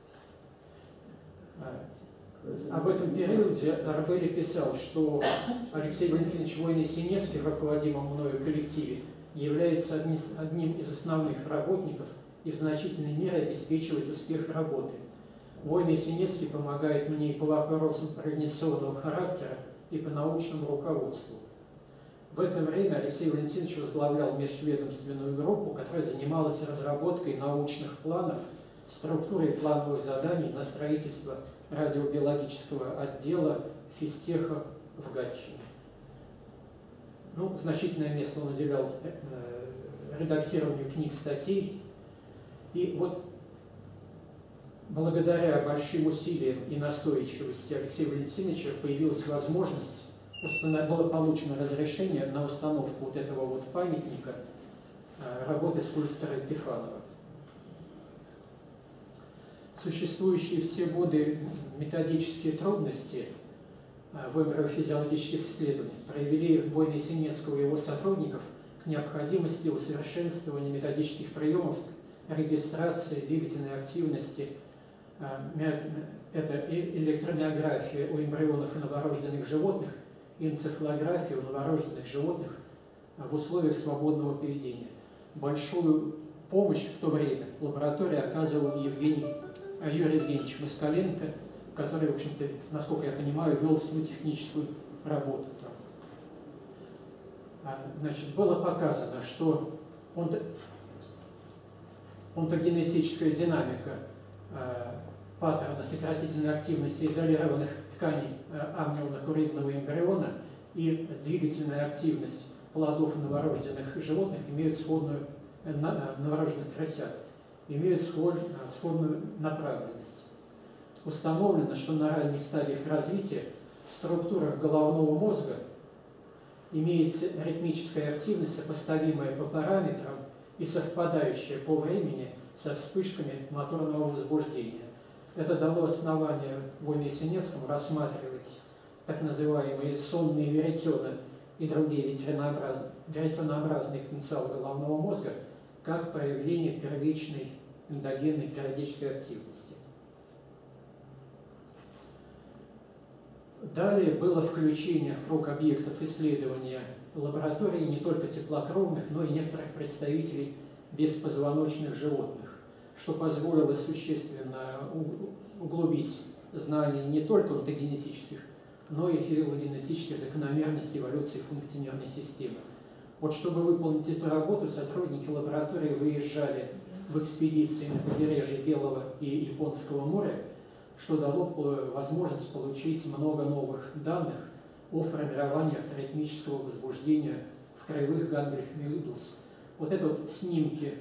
Об этом периоде Арбели писал, что Алексей Валентинович Войный-Синецкий в руководимом мною коллективе является одним из основных работников и в значительной мере обеспечивает успех работы. Войный-Синецкий помогает мне и по вопросам организационного характера, и по научному руководству. В это время Алексей Валентинович возглавлял межведомственную группу, которая занималась разработкой научных планов, структурой плановых заданий на строительство радиобиологического отдела физтеха в Гатчине. Ну, значительное место он уделял редактированию книг, статей. И вот благодаря большим усилиям и настойчивости Алексея Валентиновича появилась возможность, было получено разрешение на установку вот этого вот памятника работы скульптора Епифанова. Существующие в те годы методические трудности в эмбриофизиологических исследованиях привели Войны-Синецкого и его сотрудников к к необходимости усовершенствования методических приемов регистрации двигательной активности. Это электромиография у эмбрионов и новорожденных животных, и энцефалография у новорожденных животных в условиях свободного поведения. Большую помощь в то время лаборатория оказывал Юрий Евгеньевич Москаленко, который, в общем-то, насколько я понимаю, вел всю техническую работу там. Значит, было показано, что онтогенетическая динамика паттерна сократительной активности изолированных тканей амниона-куриного эмбриона и двигательная активность плодов новорожденных животных имеют сходную, новорожденных крысят, имеют сходную направленность. Установлено, что на ранних стадиях развития в структурах головного мозга имеется ритмическая активность, сопоставимая по параметрам и совпадающая по времени со вспышками моторного возбуждения. Это дало основание Войне Синецкому рассматривать так называемые сонные веретена и другие веретенообразные потенциалы головного мозга как проявление первичной эндогенной периодической активности. Далее было включение в круг объектов исследования лаборатории не только теплокровных, но и некоторых представителей беспозвоночных животных, что позволило существенно углубить знания не только онтогенетических, но и филогенетических закономерностей эволюции функций нервной системы. Вот чтобы выполнить эту работу, сотрудники лаборатории выезжали в экспедиции на побережье Белого и Японского моря, что дало возможность получить много новых данных о формировании авторитмического возбуждения в краевых ганглиях медуз. Вот это вот снимки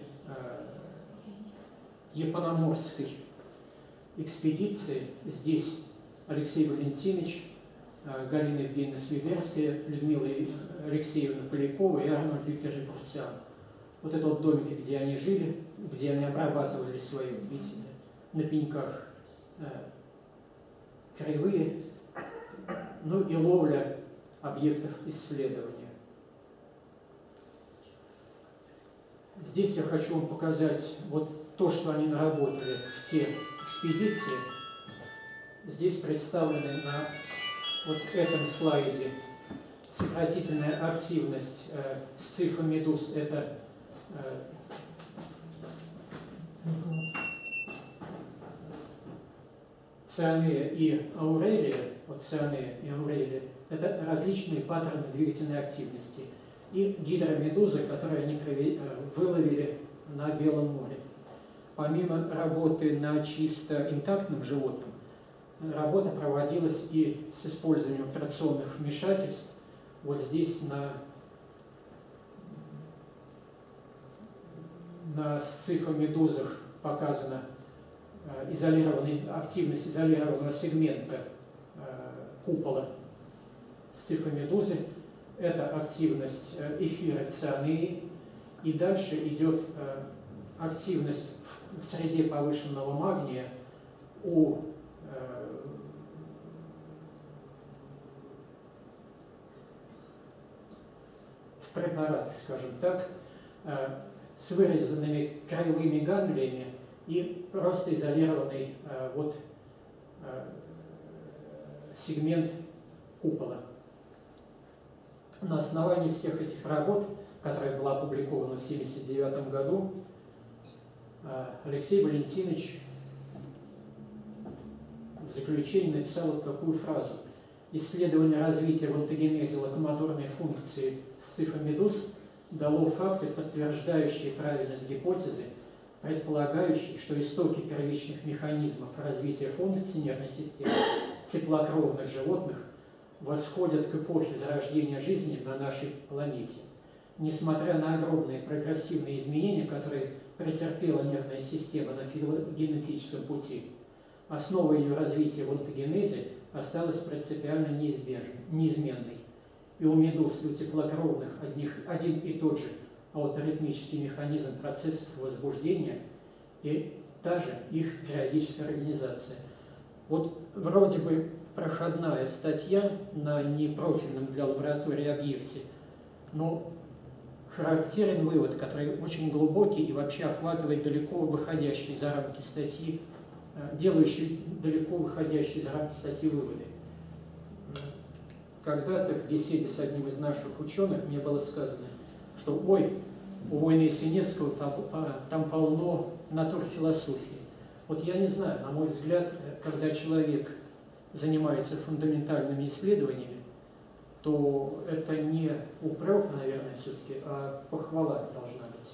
япономорской экспедиции. Здесь Алексей Валентинович, Галина Евгеньевна Свидерская, Людмила Алексеевна Полякова и Арнольд Викторович Бурсян. Вот это вот домики, где они жили, где они обрабатывали свои, видите, на пеньках краевые, ну и ловля объектов исследования. Здесь я хочу вам показать вот то, что они наработали в те экспедиции. Здесь представлены на вот этом слайде сократительная активность сцифомедуз. Это цианея и аурелия, вот цианея и аурелия, это различные паттерны двигательной активности. И гидромедузы, которые они выловили на Белом море. Помимо работы на чисто интактном животном, работа проводилась и с использованием операционных вмешательств. Вот здесь на сцифомедузах показана активность изолированного сегмента купола сцифомедузы. Это активность эфира цианеи. И дальше идет активность в среде повышенного магния в препаратах, скажем так, с вырезанными краевыми ганглиями и просто изолированный сегмент купола. На основании всех этих работ, которая была опубликована в 1979 году, Алексей Валентинович в заключении написал вот такую фразу: «Исследование развития в онтогенезе локомоторной функции сцифомедуз дало факты, подтверждающие правильность гипотезы, предполагающие, что истоки первичных механизмов развития функций нервной системы теплокровных животных восходят к эпохе зарождения жизни на нашей планете. Несмотря на огромные прогрессивные изменения, которые претерпела нервная система на филогенетическом пути, основа ее развития в онтогенезе осталась принципиально неизменной. И у медуз, и у теплокровных один и тот же ауторитмический механизм процессов возбуждения и та же их периодическая организация». Вот вроде бы проходная статья на непрофильном для лаборатории объекте, но характерен вывод, который очень глубокий и вообще охватывает далеко выходящие за рамки статьи, делающие далеко выходящие за рамки статьи выводы. Когда-то в беседе с одним из наших ученых мне было сказано, что ой, у Войны Синецкого там полно натурфилософии. Вот я не знаю, на мой взгляд, когда человек занимается фундаментальными исследованиями, то это не упрек, наверное, все-таки, а похвала должна быть.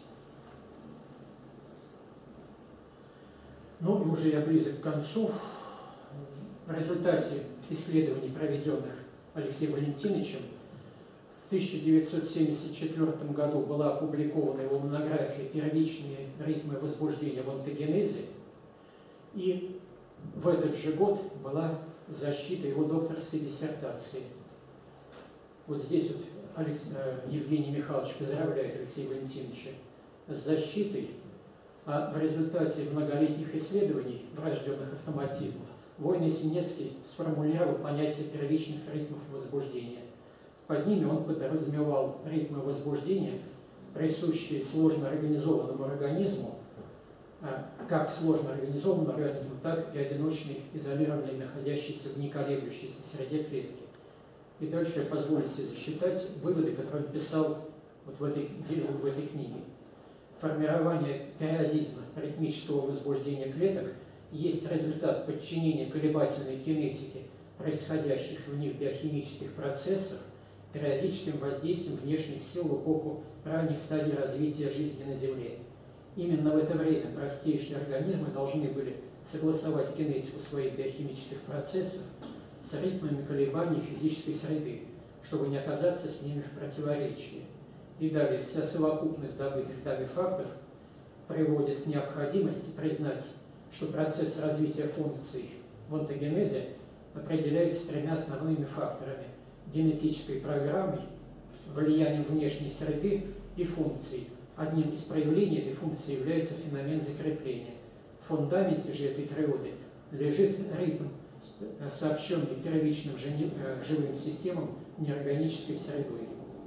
Ну и уже я близок к концу. В результате исследований, проведенных Алексеем Валентиновичем, в 1974 году была опубликована его монография «Первичные ритмы возбуждения в онтогенезе», и в этот же год была защита его докторской диссертации. Вот здесь вот Евгений Михайлович поздравляет Алексея Валентиновича с защитой, а в результате многолетних исследований врожденных автоматизмов Войный Синецкий сформулировал понятие первичных ритмов возбуждения. Под ними он подразумевал ритмы возбуждения, присущие сложно организованному организму, как сложно организованному организму, так и одиночной, изолированной, находящейся в неколеблющейся среде клетки. И дальше я позволю себе засчитать выводы, которые он писал вот в этой книге. Формирование периодизма ритмического возбуждения клеток есть результат подчинения колебательной кинетики происходящих в них биохимических процессов периодическим воздействием внешних сил в эпоху ранних стадий развития жизни на Земле. Именно в это время простейшие организмы должны были согласовать кинетику своих биохимических процессов с ритмами колебаний физической среды, чтобы не оказаться с ними в противоречии. И далее вся совокупность добытых нами фактов приводит к необходимости признать, что процесс развития функций в онтогенезе определяется тремя основными факторами: генетической программой, влиянием внешней среды и функций. Одним из проявлений этой функции является феномен закрепления. В фундаменте же этой природы лежит ритм, сообщенный первичным живым системам неорганической средой.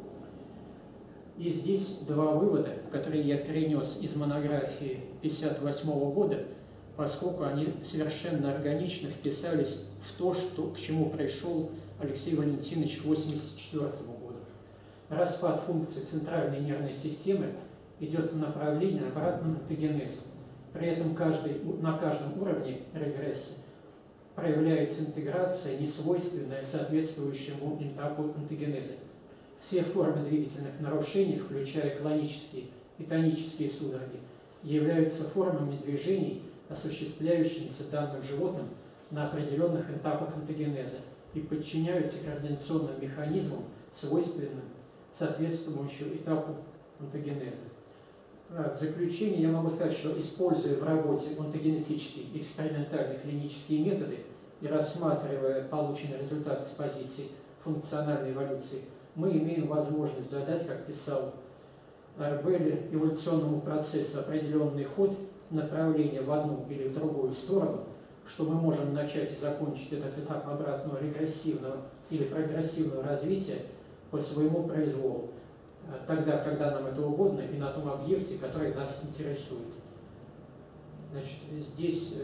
И здесь два вывода, которые я перенес из монографии 1958 года, поскольку они совершенно органично вписались в то, к чему пришел Алексей Валентинович к 1984 году. Распад функций центральной нервной системы идет в направлении обратному онтогенезу. При этом на каждом уровне регресса проявляется интеграция, несвойственная соответствующему этапу онтогенеза. Все формы двигательных нарушений, включая клонические и тонические судороги, являются формами движений, осуществляющимися данным животным на определенных этапах онтогенеза и подчиняются координационным механизмам, свойственным соответствующему этапу онтогенеза. В заключение я могу сказать, что, используя в работе онтогенетические экспериментальные клинические методы и рассматривая полученные результаты с позиции функциональной эволюции, мы имеем возможность задать, как писал Арбели, эволюционному процессу определенный ход, направление в одну или в другую сторону, что мы можем начать и закончить этот этап обратного регрессивного или прогрессивного развития по своему произволу, тогда, когда нам это угодно, и на том объекте, который нас интересует. Значит, здесь,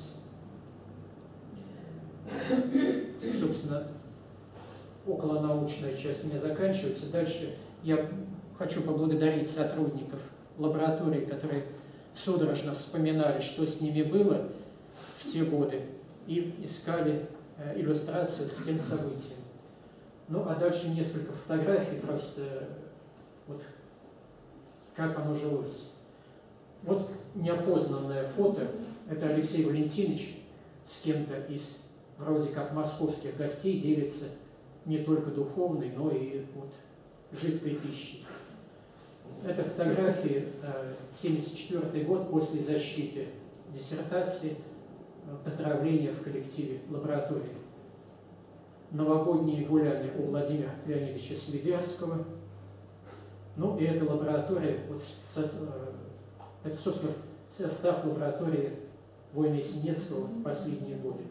собственно, околонаучная часть у меня заканчивается. Дальше я хочу поблагодарить сотрудников лаборатории, которые судорожно вспоминали, что с ними было в те годы, и искали иллюстрацию к тем событиям. Ну, а дальше несколько фотографий, просто вот как оно жилось. Вот неопознанное фото, это Алексей Валентинович с кем-то из вроде как московских гостей делится не только духовной, но и вот жидкой пищей. Это фотографии 1974 год после защиты диссертации, поздравления в коллективе лаборатории. Новогодние гуляния у Владимира Леонидовича Свидерского. Ну и эта лаборатория, вот, это, собственно, состав лаборатории Войны Синецкого в последние годы.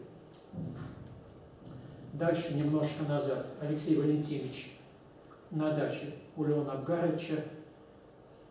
Дальше, немножко назад, Алексей Валентинович на даче у Леона Абгаровича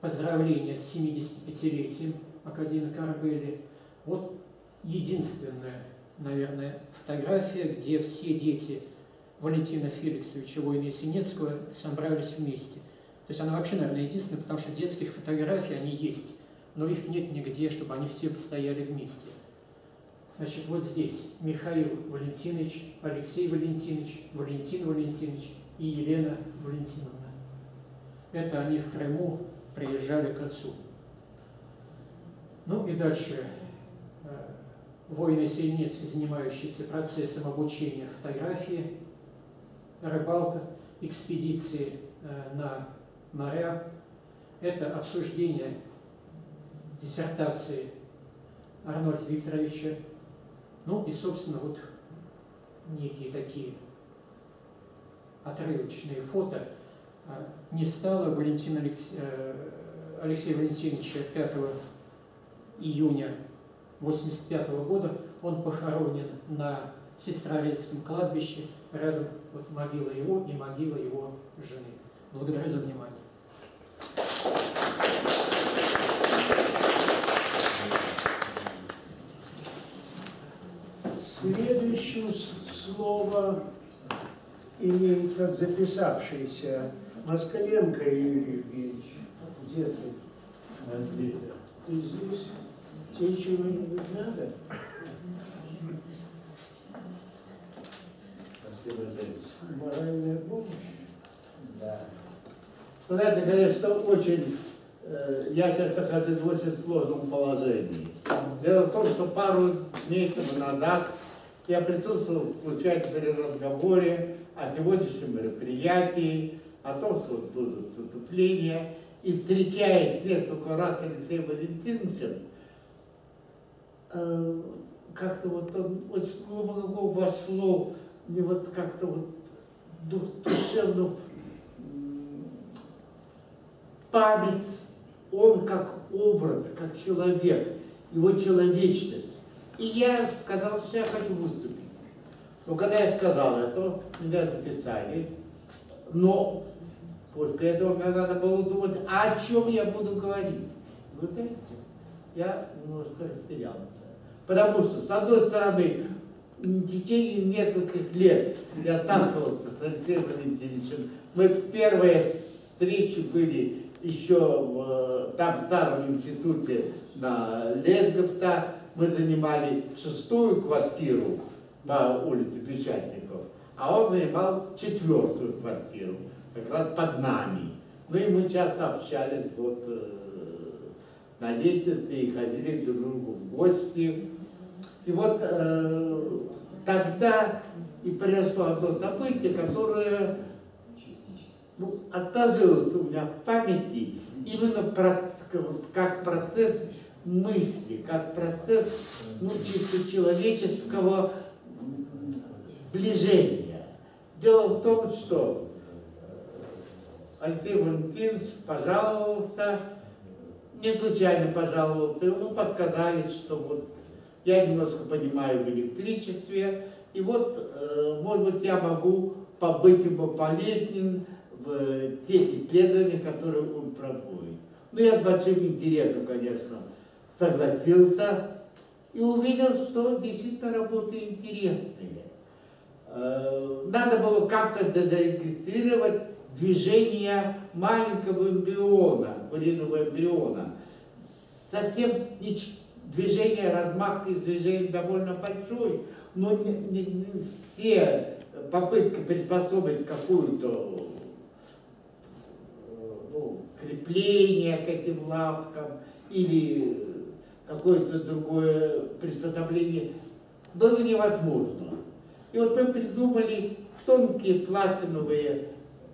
поздравления с 75-летием академика Арбели. Вот единственная, наверное, фотография, где все дети Валентина Феликсовича Войны-Синецкого собрались вместе. То есть она вообще, наверное, единственная, потому что детских фотографий они есть, но их нет нигде, чтобы они все стояли вместе. Значит, вот здесь Михаил Валентинович, Алексей Валентинович, Валентин Валентинович и Елена Валентиновна. Это они в Крыму приезжали к отцу. Ну и дальше. Войны-Синецкий, занимающийся процессом обучения фотографии, рыбалка, экспедиции на моря. Это обсуждение диссертации Арнольда Викторовича. Ну и, собственно, вот некие такие отрывочные фото. Не стало Алексея Валентиновича 5 июня 1985 года. Он похоронен на Сестрорецком кладбище. Рядом вот могила его и могила его жены. Благодарю за внимание. Следующее слово имеет как записавшийся Москаленко Юрий Евгеньевич. Где ты? Здесь. Ты здесь? Тебе чего-нибудь надо? Спасибо, Женя. Моральная помощь? Да. Вы знаете, конечно, очень... Я сейчас нахожусь в очень сложном положении. Дело в том, что пару месяцев назад я присутствовал случайно при разговоре о сегодняшнем мероприятии, о том, что будут выступления, и встречаясь несколько раз с Алексеем Валентиновичем, как-то вот он очень глубоко вошло мне вот как-то вот душевно в память, он как образ, как человек, его человечность. И я сказал, что я хочу выступить. Но когда я сказал это, меня записали, но после этого мне надо было думать, а о чем я буду говорить. Вы знаете, я немножко растерялся. Потому что, с одной стороны, в течение нескольких лет я сталкивался с Алексеем Валентиновичем. Мы первые встречи были еще в там старом институте на Лесговта. Мы занимали 6-ю квартиру по улице Печатников, а он занимал 4-ю квартиру, как раз под нами. Ну и мы часто общались вот на лестнице и ходили друг к другу в гости. И вот тогда и произошло одно событие, которое отложилось у меня в памяти именно как процесс мысли, как процесс чисто человеческого сближения. Дело в том, что Алексей Валентинович пожаловался, не случайно пожаловался, ему подсказали, что вот я немножко понимаю в электричестве, и вот, может быть, я могу побыть ему полезен в тех исследованиях, которые он проводит. Ну, я с большим интересом, конечно, согласился и увидел, что действительно работы интересные. Надо было как-то зарегистрировать движение маленького эмбриона, куриного эмбриона. Совсем движение, размах движения довольно большой, но не все попытки приспособить какую-то крепление к этим лапкам или какое-то другое приспособление было невозможно. И вот мы придумали тонкие платиновые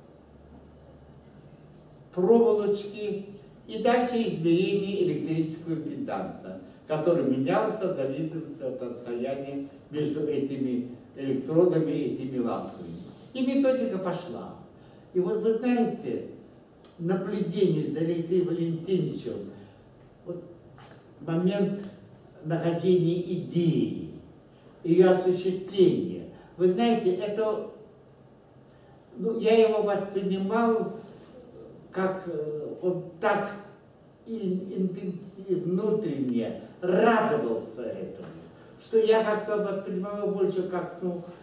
проволочки и дальше измерение электрического импеданса, который менялся в зависимости от расстояния между этими электродами и этими лампами. И методика пошла. И вот вы знаете, наблюдение за Алексеем Валентиновичем, вот момент нахождения идеи, ее осуществления, вы знаете, это, я его воспринимал, как он так внутренне радовался этому, что я как-то воспринимал его больше как,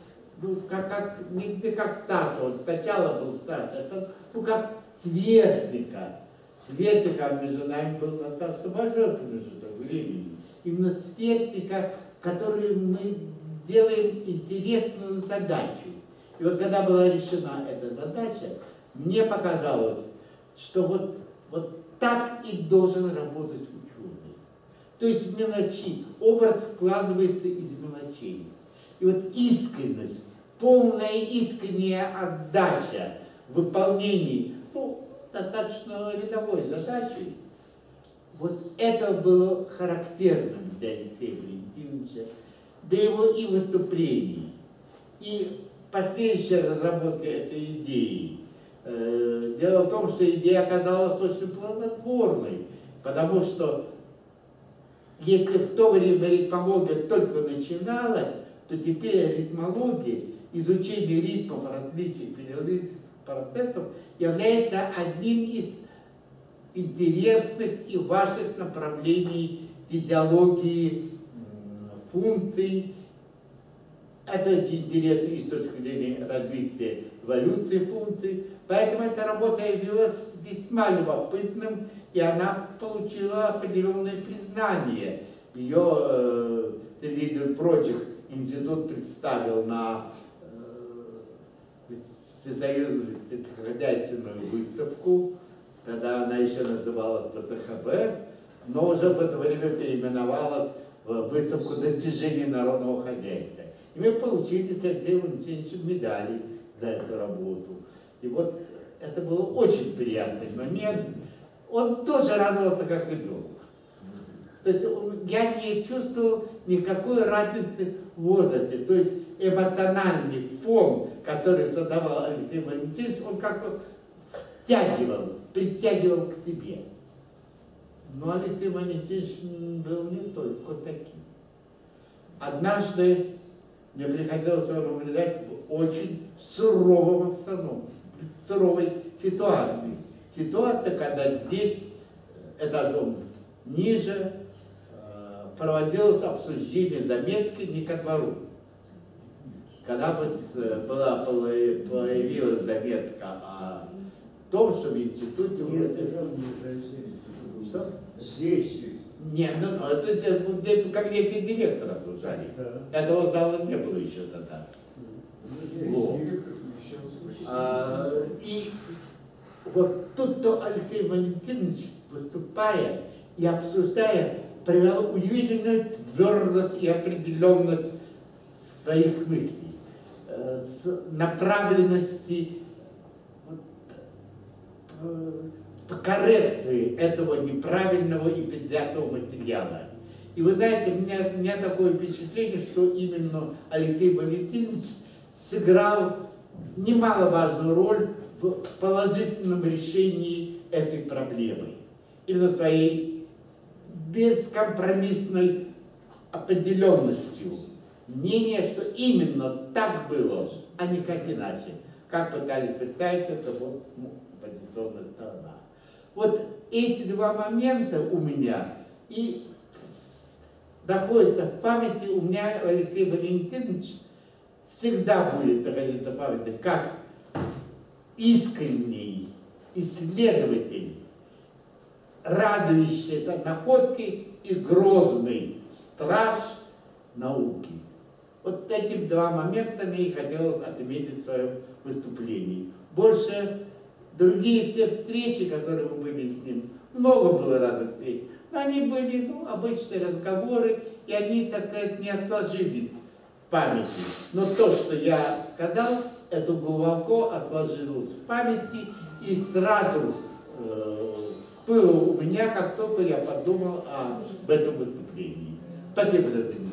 не как старшего, он сначала был старше, это, как сверстника. Сверстника между нами был достаточно большой промежуток времени. Именно сверстника, который мы делаем интересную задачу. И вот когда была решена эта задача, мне показалось, что вот так и должен работать ученый. То есть мелочи, образ складывается из мелочей. И вот искренность, полная искренняя отдача в выполнении достаточно рядовой задачи, вот это было характерным для Алексея Валентиновича, для его и выступлений, и последующая разработка этой идеи. Дело в том, что идея оказалась очень плодотворной, потому что если в то время ритмология только начиналась, то теперь ритмология, изучение ритмов различных физиологических процессов является одним из интересных и важных направлений физиологии функций. Это очень интересно и с точки зрения развития эволюции функций. Поэтому эта работа явилась весьма любопытным, и она получила определенное признание. Ее, среди прочих, институт представил на всесоюзную сельскохозяйственную выставку, тогда она еще называлась ВТХБ, но уже в это время переименовалась в выставку достижений народного хозяйства. И мы получили с Алексеем Валентиновичем медали за эту работу. И вот это был очень приятный момент. Он тоже радовался как ребенок. То есть я не чувствовал никакой разницы в возрасте. То есть эмоциональный фон, который создавал Алексей Валентинович, он как-то притягивал к себе. Но Алексей Валентинович был не только таким. Однажды мне приходилось его наблюдать в очень суровом обстановке, в суровой ситуации. Ситуация, когда здесь, этажом ниже, проводилось обсуждение заметки не ко двору. Когда появилась заметка о том, что в институте... Что? Здесь. Нет, это в кабинете директора обсуждали. Да. Этого зала не было еще тогда. Вот. И вот тут-то Алексей Валентинович, выступая и обсуждая, проявлял удивительную твердость и определенность своих мыслей, направленности по коррекции этого неправильного и предвзятого материала. И вы знаете, у меня такое впечатление, что именно Алексей Валентинович сыграл немаловажную роль в положительном решении этой проблемы. Именно своей бескомпромиссной определенностью. Мнение, что именно так было, а никак иначе. Как пытались представить это вот оппозиционная сторона. Вот эти два момента у меня и находятся в памяти. У меня Алексей Валентинович всегда будет находиться в памяти как искренний исследователь, радующийся находке и грозный страж науки. Вот эти два момента мне и хотелось отметить в своем выступлении. Больше другие все встречи, которые мы были с ним, много было разных встреч, но они были обычные разговоры, и они, так сказать, не отложились в памяти. Но то, что я сказал, это глубоко отложилось в памяти и сразу всплыло у меня, как только я подумал об этом выступлении. Спасибо за внимание.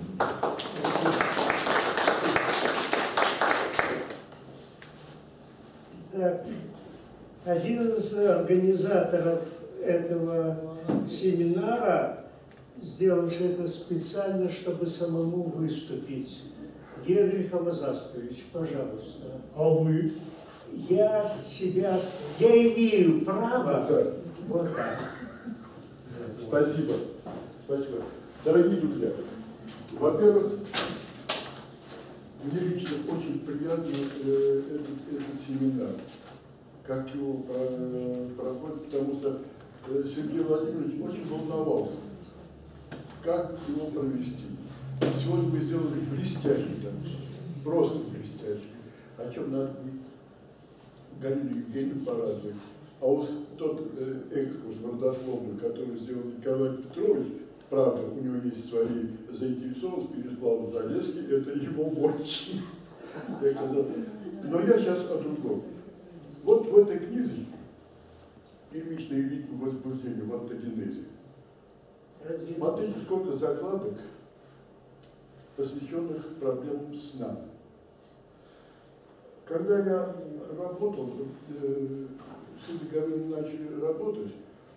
Один из организаторов этого семинара, сделавший это специально, чтобы самому выступить, Генрих Амазаскович, пожалуйста. А вы? Я имею право, вот так. Спасибо. Спасибо. Дорогие друзья, во-первых, мне лично очень приятно этот семинар, как его проходит, потому что Сергей Владимирович очень волновался, как его провести. Сегодня вы сделали блестящий замысел, просто блестящий, о чем надо Галину Евгеньевну порадовать. А вот тот экскурс родословный, который сделал Николай Петрович, правда, у него есть свои заинтересованности, Переслав Залесский, это его вотчина. Но я сейчас о другом. Вот в этой книжечке «Первичный ритм возбуждения в антогенезе». Смотрите, сколько закладок, посвященных проблемам сна. Когда я работал, с Галиной начали работать,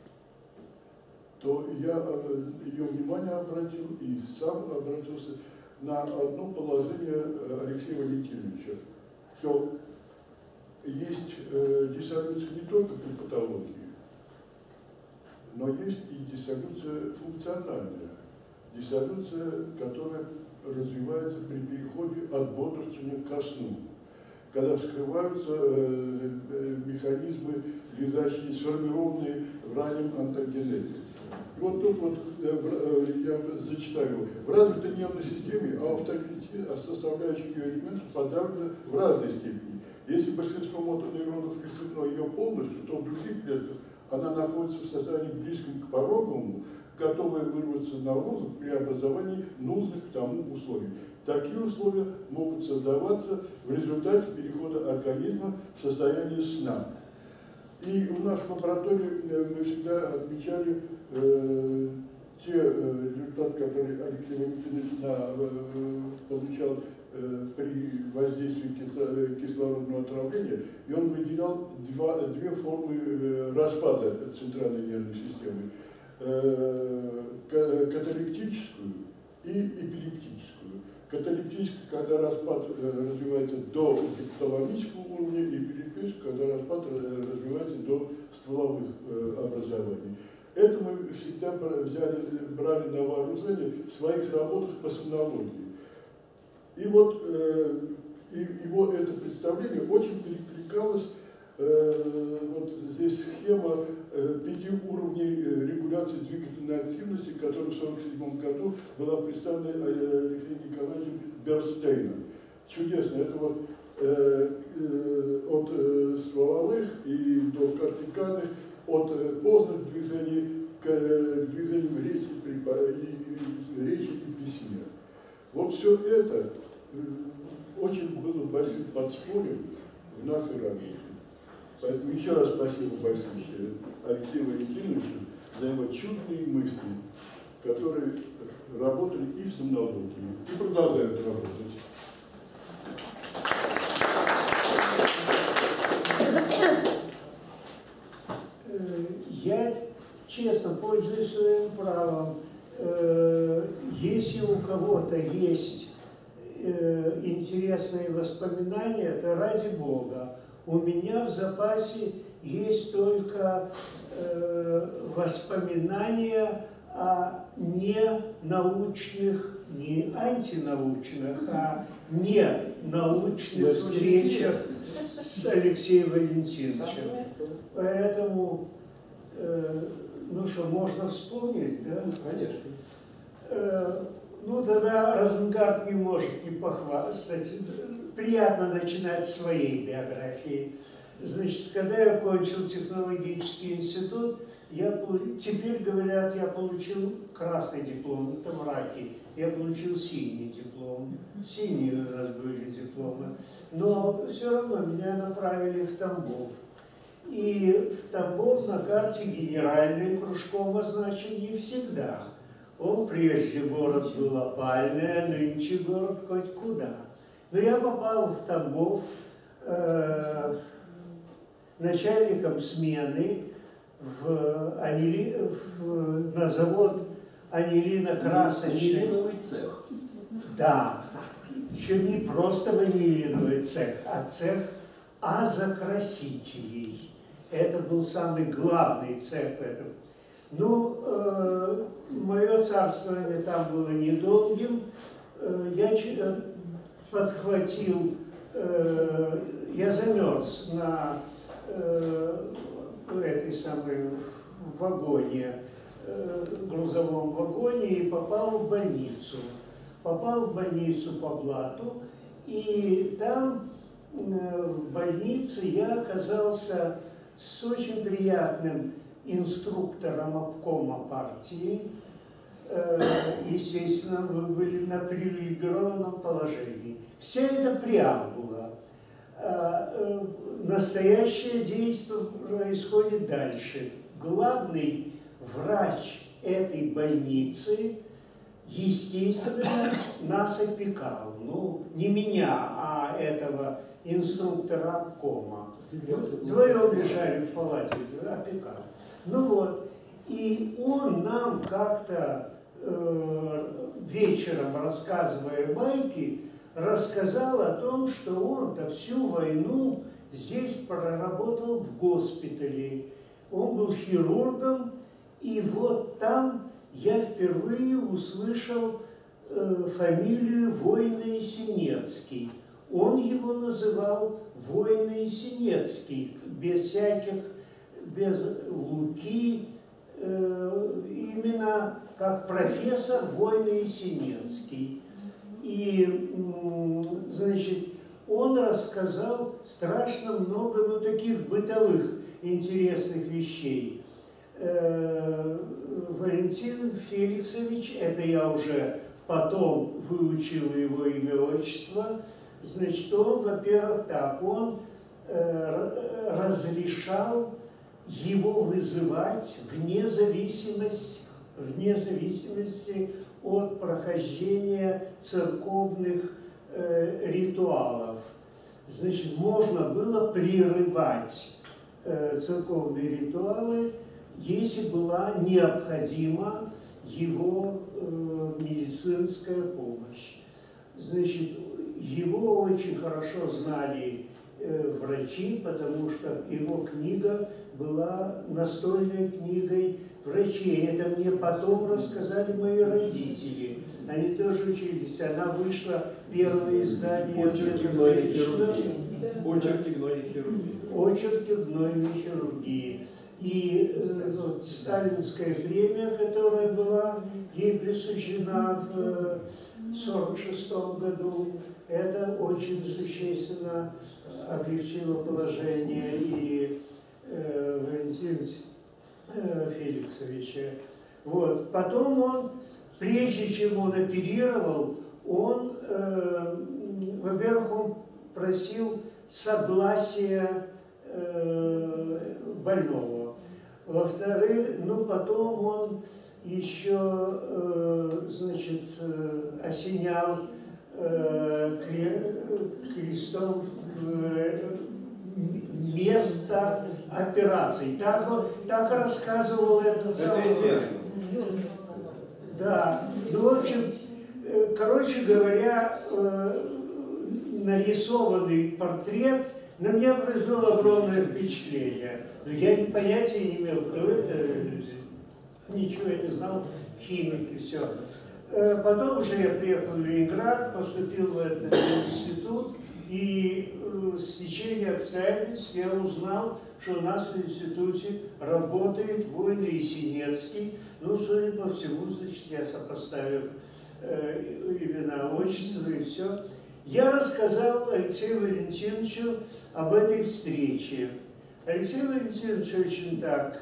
то я ее внимание обратил и сам обратился на одно положение Алексея Валентиновича, что есть диссолюция не только при патологии, но есть и диссолюция функциональная, диссолюция, которая развивается при переходе от бодрствования ко сну, когда вскрываются механизмы, лежащие, сформированные в раннем антогенезе. И вот тут вот я зачитаю. В развитой нервной системе составляющих ее элементов подавлена в разной степени. Если большинство мотонейронов лишено ее полностью, то в других клетках она находится в состоянии близком к пороговому, готовая вырваться наружу при образовании нужных к тому условий. Такие условия могут создаваться в результате перехода организма в состояние сна. И в нашей лаборатории мы всегда отмечали те результаты, которые Алексей Валентинович получал при воздействии кислородного отравления, и он выделял две формы распада центральной нервной системы. Каталептическую и эпилептическую. Каталептическая, когда распад развивается до гипоталамического уровня, и эпилептическая, когда распад развивается до стволовых образований. Это мы всегда брали на вооружение в своих работах по сомнологии. И вот его это представление очень перекликалось. Вот здесь схема 5 уровней регуляции двигательной активности, которая в 1947 году была представлена Алексеем Николаевичем Бернстейном. Чудесно. Это вот от стволовых и до кортикальных, от поздних движений к движениям речи и письме. Вот все это очень было большим подспорьем в нашей работе. Поэтому еще раз спасибо большое Алексею Валентиновичу за его чудные мысли, которые работали и в сомнологии, и продолжают работать. Я честно пользуюсь своим правом. Если у кого-то есть интересные воспоминания, то ради Бога. У меня в запасе есть только воспоминания о ненаучных, не антинаучных, а ненаучных встречах с Алексеем Валентиновичем. Поэтому, ну что, можно вспомнить, да? Конечно. Ну, тогда Розенгард не может не похвастать. Приятно начинать с своей биографии. Значит, когда я кончил технологический институт, теперь говорят, я получил красный диплом, это враки. Я получил синий диплом. Синие у нас были дипломы. Но все равно меня направили в Тамбов. И в Тамбов на карте генеральный кружком означен не всегда. Он прежде город был опальный, а нынче город хоть куда. Но я попал в Тамбов начальником смены на завод анилино-красочный. Анилиновый цех. Да, еще не просто ванилиновый цех, а цех азокрасителей. Это был самый главный цех в этом. Ну, мое царствование там было недолгим. Я подхватил, я замерз на этой самой вагоне, грузовом вагоне и попал в больницу. Попал в больницу по блату, и там в больнице я оказался с очень приятным инструктором обкома партии. Естественно, мы были на привилегированном положении. Вся эта преамбула. Настоящее действие происходит дальше. Главный врач этой больницы, естественно, нас опекал. Ну, не меня, а этого инструктора обкома. Вдвоем лежали в палате, опекал. Ну вот, и он нам как-то вечером, рассказывая байки, рассказал о том, что он-то всю войну здесь проработал в госпитале. Он был хирургом, и вот там я впервые услышал фамилию Войно-Есенинский. Он его называл Войно-Есенинский, без всяких, без луки, именно как профессор Войно-Есенинский. И, значит, он рассказал страшно много, ну, таких бытовых интересных вещей. Валентин Феликсович, это я уже потом выучил его имя, отчество, значит, он, во-первых, так, он разрешал его вызывать вне зависимости от прохождения церковных ритуалов. Значит, можно было прерывать церковные ритуалы, если была необходима его медицинская помощь. Значит, его очень хорошо знали врачи, потому что его книга была настольной книгой врачей. Это мне потом рассказали мои родители. Они тоже учились. Она вышла, первое издание. Очерки гнойной хирургии. Очерки гнойной хирургии. Очерки гнойной хирургии. И вот, сталинская премия, которая была ей присуждена в 1946 году, это очень существенно облегчило положение и Валентина Феликсовича. Вот. Потом он, прежде чем он оперировал, он, во-первых, он просил согласия больного. Во-вторых, ну, потом он еще, значит, осенял крестом место операций. Так рассказывал этот самый. Это известно. Да. Ну, в общем, короче говоря, нарисованный портрет на меня произвел огромное впечатление. Но я понятия не имел, кто это, ничего я не знал, химик и все. Потом уже я приехал в Ленинград, поступил в этот институт, и с течением обстоятельств я узнал, что у нас в институте работает Войно-Есенинский. Ну, судя по всему, значит, я сопоставив имена, отчество и все. Я рассказал Алексею Валентиновичу об этой встрече. Алексей Валентинович очень так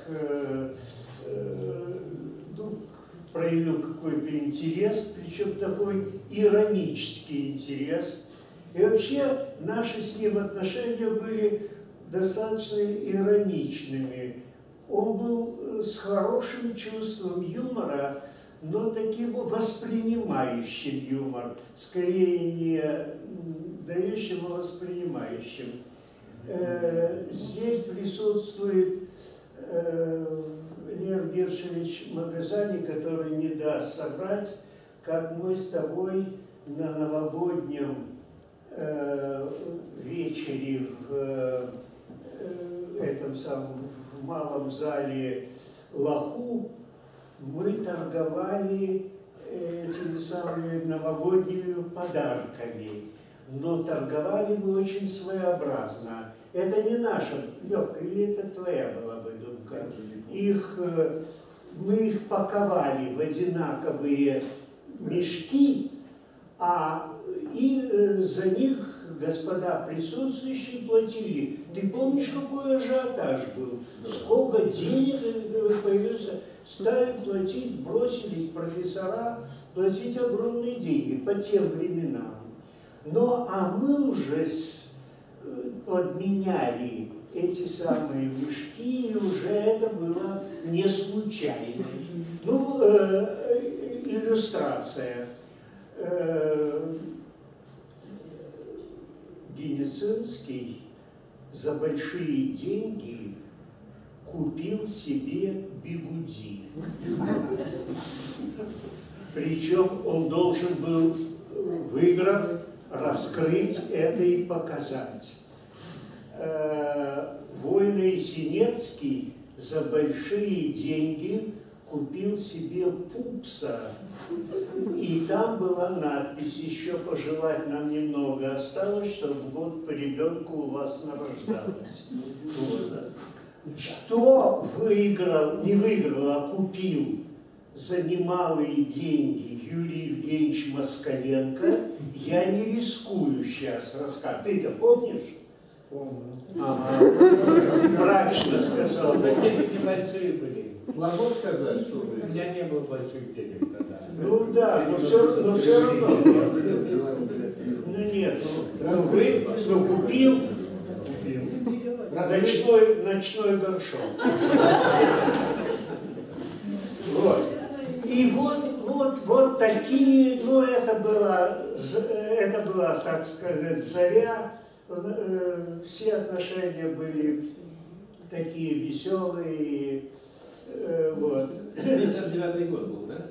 проявил какой-то интерес, причем такой иронический интерес. И вообще наши с ним отношения были достаточно ироничными. Он был с хорошим чувством юмора, но таким воспринимающим юмор, скорее не дающим, а воспринимающим. Здесь присутствует Лев Гершевич Магазани, который не даст соврать, как мы с тобой на новогоднем вечере в этом самом в малом зале лоху мы торговали этими самыми новогодними подарками. Но торговали мы очень своеобразно. Это не наша, Лёвка, или это твоя была выдумка? Мы их паковали в одинаковые мешки, и за них господа присутствующие платили. Ты помнишь, какой ажиотаж был? Сколько денег появилось? Стали платить, бросились профессора платить огромные деньги по тем временам. А мы уже подменяли эти самые мешки, и уже это было не случайно. Иллюстрация. Геницинский за большие деньги купил себе бигуди. Причем он должен был, выиграв, раскрыть это и показать. Война Синецкий за большие деньги купил себе пупса, и там была надпись: еще пожелать нам немного осталось, чтобы в год по ребенку у вас нарождалось. Вот. Что выиграл, не выиграл, а купил за немалые деньги Юрий Евгеньевич Москаленко, я не рискую сейчас рассказать. Ты-то помнишь? Помню. Мрачно сказал. Небольшие были. Слабо сказать, что У меня не было больших денег тогда. Ну да, но все равно. Нет, купил ночной горшок. Вот. И вот такие, это была, так сказать, заря. Все отношения были такие веселые. Вот. 59-й год был, да?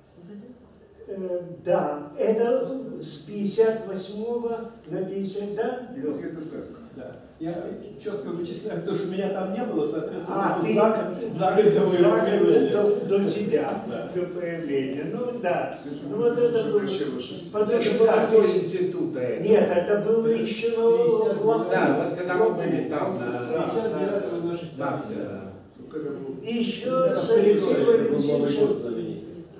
Да, это с 58-го на 50, да, Лёх? Да. Я четко вычисляю, потому что меня там не было, соответственно, до тебя, да. до появления. Да. Вот это было. Института. Нет, это было еще в Да, вот когда мы были там на 59-го на 60. Еще с Алексеем Валентиновичем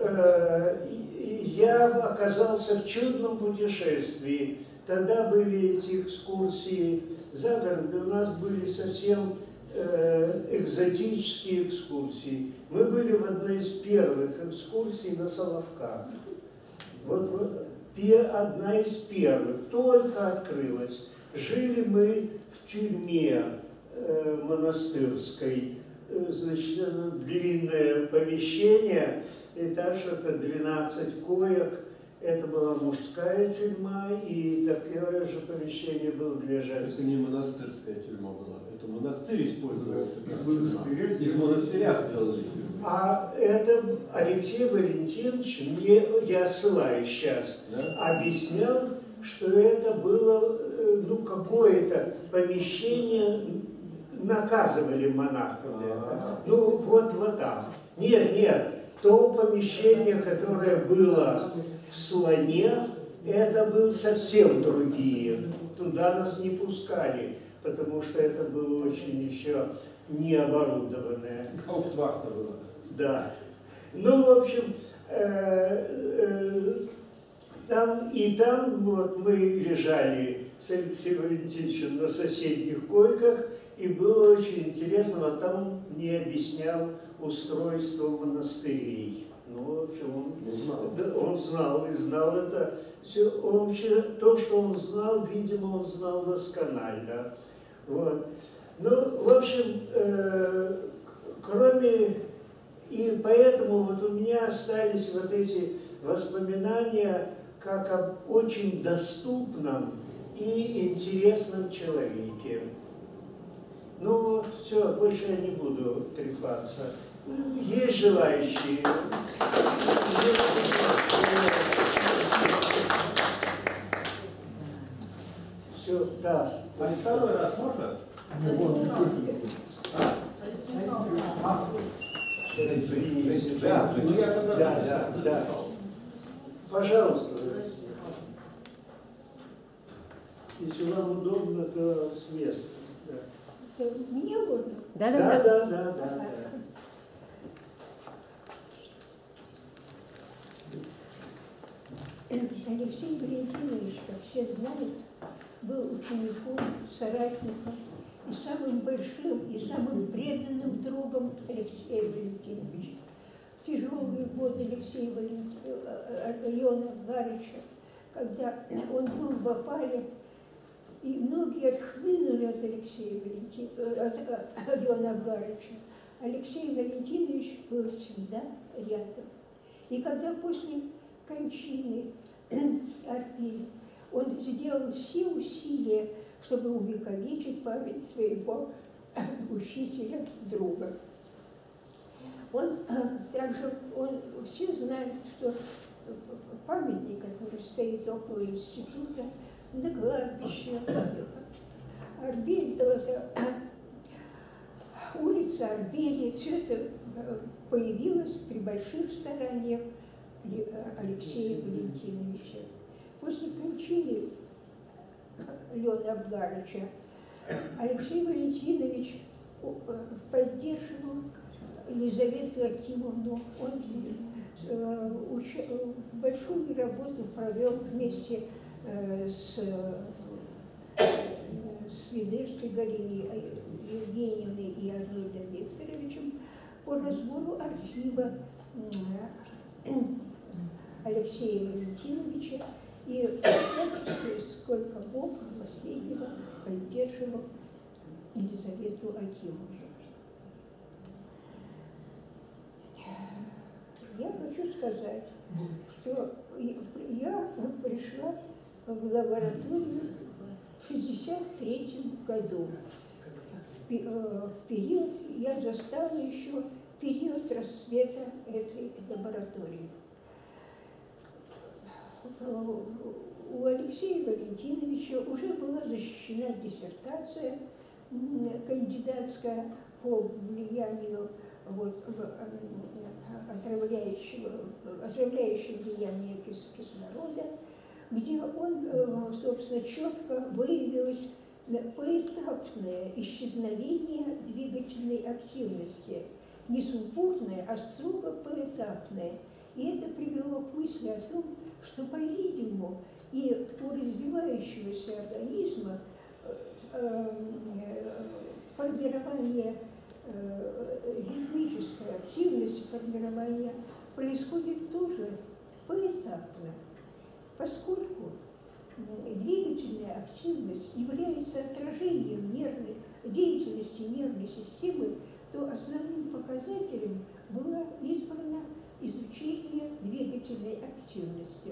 я оказался в чудном путешествии. Тогда были эти экскурсии за город, у нас были совсем экзотические экскурсии. Мы были в одной из первых экскурсий на Соловках. Одна из первых, только открылась. Жили мы в тюрьме монастырской. Значит, длинное помещение, этаж это 12 коек, это была мужская тюрьма, и такое же помещение было для женских. Это не монастырская тюрьма была, это монастырь использовался. Из монастыря сделали тюрьму. А это Алексей Валентинович мне, я ссылаюсь сейчас, объяснял, что это было какое-то помещение. Наказывали монахов. Вот там. Нет, то помещение, которое было в Слоне, это было совсем другие. Туда нас не пускали, потому что это было очень еще не оборудованное. Гауптвахта была. Да. В общем, там вот мы лежали с Алексеем Валентиновичем на соседних койках, и было очень интересно, там мне объяснял устройство монастырей. В общем, он знал и знал это. Все, то, что он знал, видимо, он знал досконально. Вот. В общем, и поэтому у меня остались вот эти воспоминания как об очень доступном и интересном человеке. Все, больше я не буду трепаться. Есть желающие? Все, да. А второй раз можно? Принесите. Да, ну я тогда Да. Пожалуйста. Если вам удобно, то с места. Да. Мне удобно? Да. Алексей Валентинович, как все знают, был учеником, соратником и самым большим и самым преданным другом Алексея Валентиновича. В тяжелые годы Алексея Леона Гарича, когда он был в опале, и многие отхлынули от Алексея от Леона Гарича, Алексей Валентинович был всегда рядом. И когда после кончины Арпеля он сделал все усилия, чтобы увековечить память своего учителя, друга. Все знают, что памятник, который стоит около института, на кладбище Арбель, улица Арбелия, все это появилось при больших стараниях Алексея Валентиновича. После кончины Леона Абгарыча Алексей Валентинович поддерживал Елизавету Акимовну. Он большую работу провел вместе с Ведерской Галиной Евгеньевной и Арнольдом Викторовичем по разбору архива Алексея Валентиновича, и сколько мог последнего поддерживал Елизавету Акимовну. Я хочу сказать, что я пришла в лабораторию в 1963 году. В период, я застала еще период расцвета этой лаборатории. У Алексея Валентиновича уже была защищена диссертация кандидатская по влиянию отравляющего влияния кислорода, где он, собственно, четко выявилось поэтапное исчезновение двигательной активности, не сумбурное, а строго поэтапное. И это привело к мысли о том, что, по-видимому, и у развивающегося организма формирование ритмической активности, формирование происходит тоже поэтапно, поскольку двигательная активность является отражением деятельности нервной системы, то основным показателем было избрано изучение двигательной активности.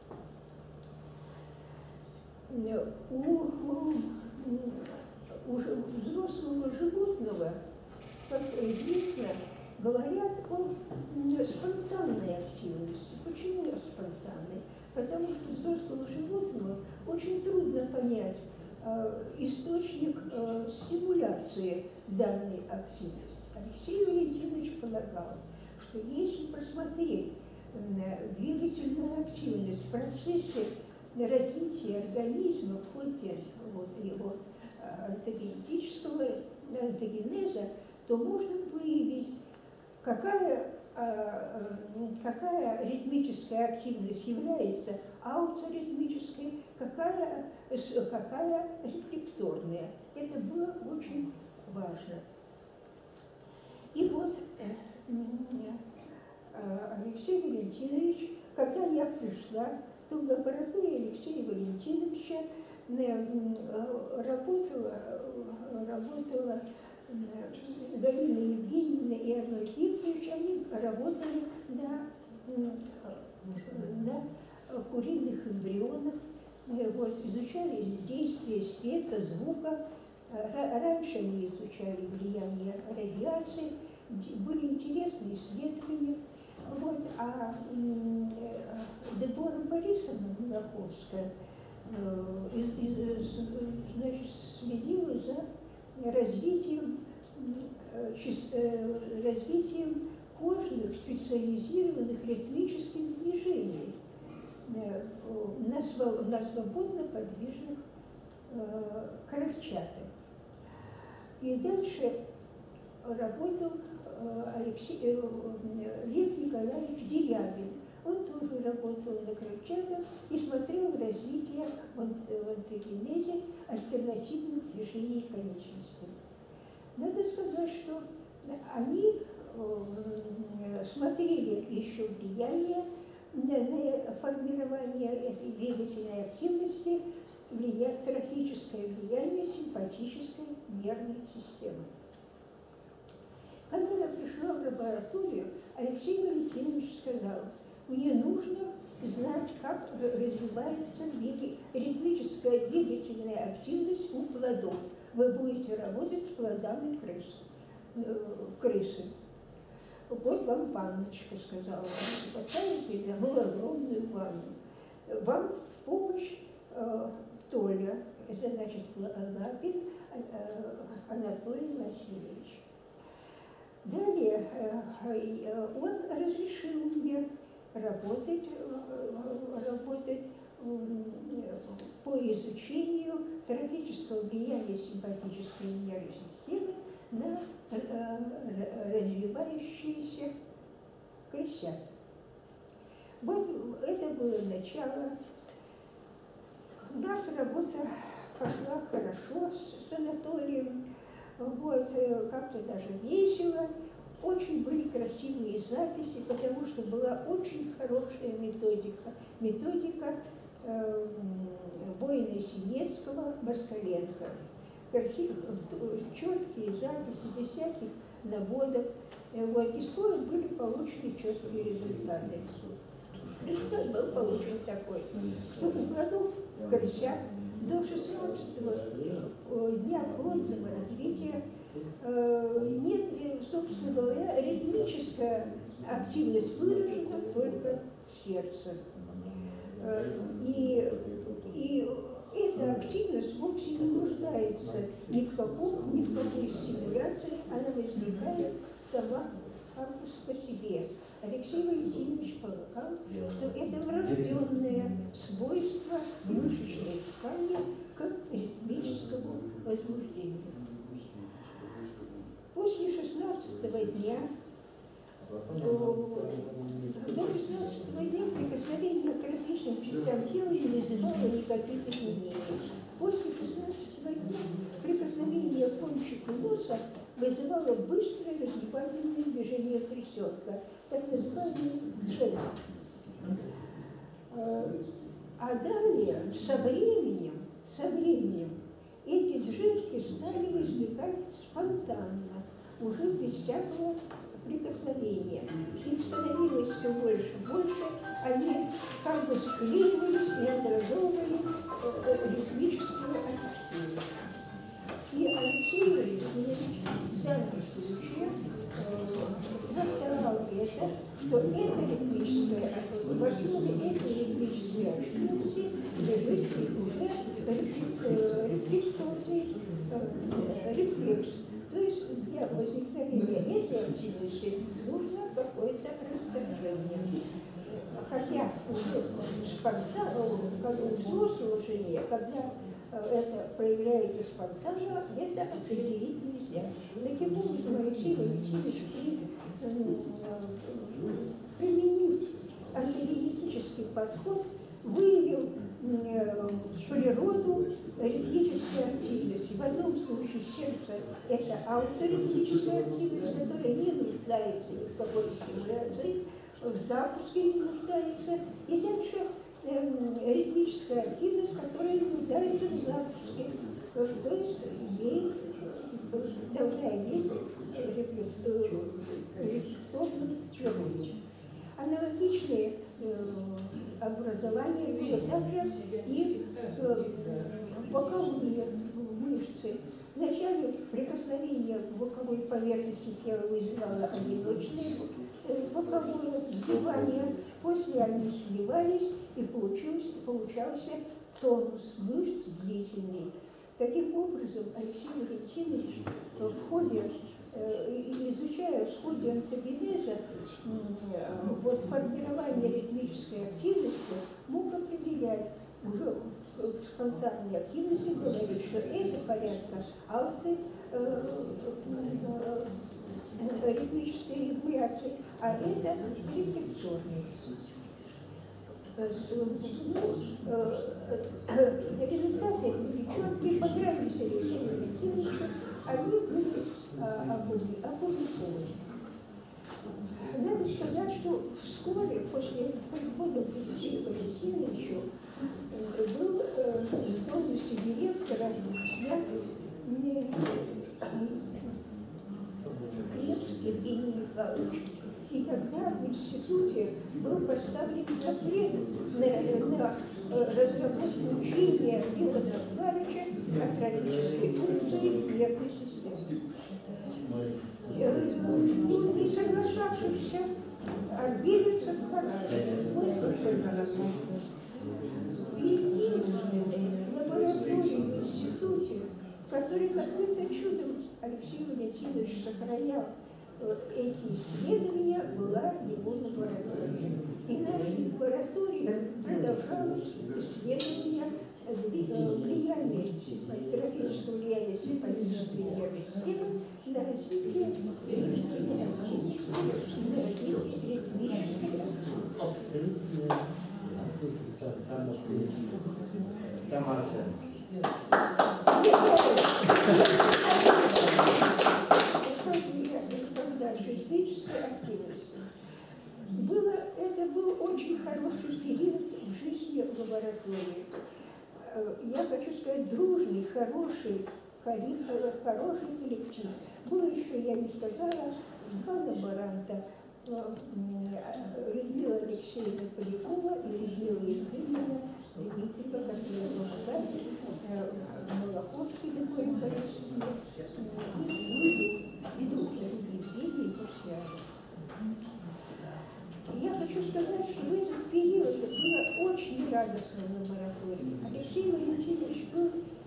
У взрослого животного, как известно, говорят о спонтанной активности. Почему спонтанной? Потому что взрослому животному очень трудно понять источник стимуляции данной активности. Алексей Валентинович полагал, что если посмотреть двигательную активность в процессе развития организма в ходе его антогенеза, то можно выявить, какая ритмическая активность является ауторитмической, какая рефлекторная. Это было очень важно. И вот Алексей Валентинович, когда я пришла, то в лаборатории Алексея Валентиновича работала Галина Евгеньевна и Арнольд Викторович, они работали на куриных эмбрионах, изучали действие света, звука. Раньше они изучали влияние радиации, были интересные исследования. А Дебора Борисовна Мулаковская следила за развитием сложных, специализированных ритмических движений на свободно подвижных крыльчатах. И дальше работал Лев Николаевич Дерябин. Он тоже работал на крыльчатах и смотрел развитие в антогенезе альтернативных движений конечностей. Надо сказать, что они смотрели еще влияние на формирование этой двигательной активности, трофическое влияние симпатической нервной системы. Когда я пришла в лабораторию, Алексей Валентинович сказал: мне нужно знать, как развивается ритмическая двигательная активность у плодов. Вы будете работать с плодами крысы. Вот вам ванночка, сказала. Поставите для вас огромную ванну. Вам в помощь Толя, это значит Лапин Анатолий Васильевич. Далее он разрешил мне работать по изучению трофического влияния симпатической нервной системы на развивающиеся крысят. Вот это было начало. У нас работа пошла хорошо с Анатолием, вот, как-то даже весело. Очень были красивые записи, потому что была очень хорошая методика Воина-Синецкого, Москаленко. Четкие записи, без всяких наводок. Вот, и скоро были получены четкие результаты. Результат был получен такой, что у плодов крысят до 16-го дня плодного развития нет, собственно говоря, ритмическая активность выражена только в сердце. И эта активность вовсе не нуждается ни в какой стимуляции, она возникает сама по себе. Алексей Валентинович полагал, что это врожденное свойство мышечной ткани к ритмическому возбуждению. После 16-го дня, до 16-го дня прикосновение к различным частям тела не вызывало никаких изменений. После 16-го дня прикосновение к кончику носа вызывало быстрое разгибательное движение крысенка, так называемый джек. А далее, со временем, эти джерки стали возникать спонтанно, уже без всякого прикосновения. Их становилось все больше и больше, они как бы склеивались и образовывали ритмическую активность. И Алексей Валентинович в данном случае повторял это, что эта ритмическая активность, в основе этой ритмической активности лежит уже рефлекс. То есть для возникновения этой активности нужно какое-то расторжение. Хотя у взрослого жене, когда это проявляется спонтанно, это определить нельзя. Таким образом, Алексей Валентинович, применив антигенетический подход, выявил природу ритмической активности. В одном случае сердце – это ауторитмическая активность, которая не нуждается ни в какой стимуляции, в запуске не нуждается. И дальше ритмическая активность, которая не нуждается в запуске. То есть ей должна иметь рефлексовный человек. Аналогичные образования были также и боковые мышцы. Вначале прикосновение к боковой поверхности тела вызывало одиночное боковое сгибание, после они сливались и получался тонус мышц длительный. Таким образом, Алексей Валентинович в ходе изучая в ходе антогенеза вот формирование ритмической активности, мог определять уже в спонтанной активности, говорить, что это порядка алты ритмической регуляции, а это рефлекторные. Результаты были четкие, понравились Алексею Валентиновичу, они были опубликованы. Надо сказать, что вскоре после прихода к Алексею Валентиновичу был с должности директора снят Кревский Евгений Михайлович. И тогда в институте был поставлен запрет на разработку учения Льва Захаровича о трагической функции нервной системы. Не соглашавшихся арбелиться единственной лаборатории в институте, в которой каким-то чудом Алексей Валентинович сохранял эти исследования, была его лаборатория. И наша лаборатория продолжалась исследования влияния, психотерапевтического влияния психологической нервной системы на развитие ритмической активности. Это был очень хороший период в жизни лаборатории. Я хочу сказать, дружный, хороший коллектив. Было еще, я не сказала, два лаборанта, Людмила Алексеевна Полякова и Людмила Евгеньевна Дмитриева, которая была Малаховский такой Борисовна, Я хочу сказать, что в этот период было очень радостно в лаборатории. Алексей Валентинович был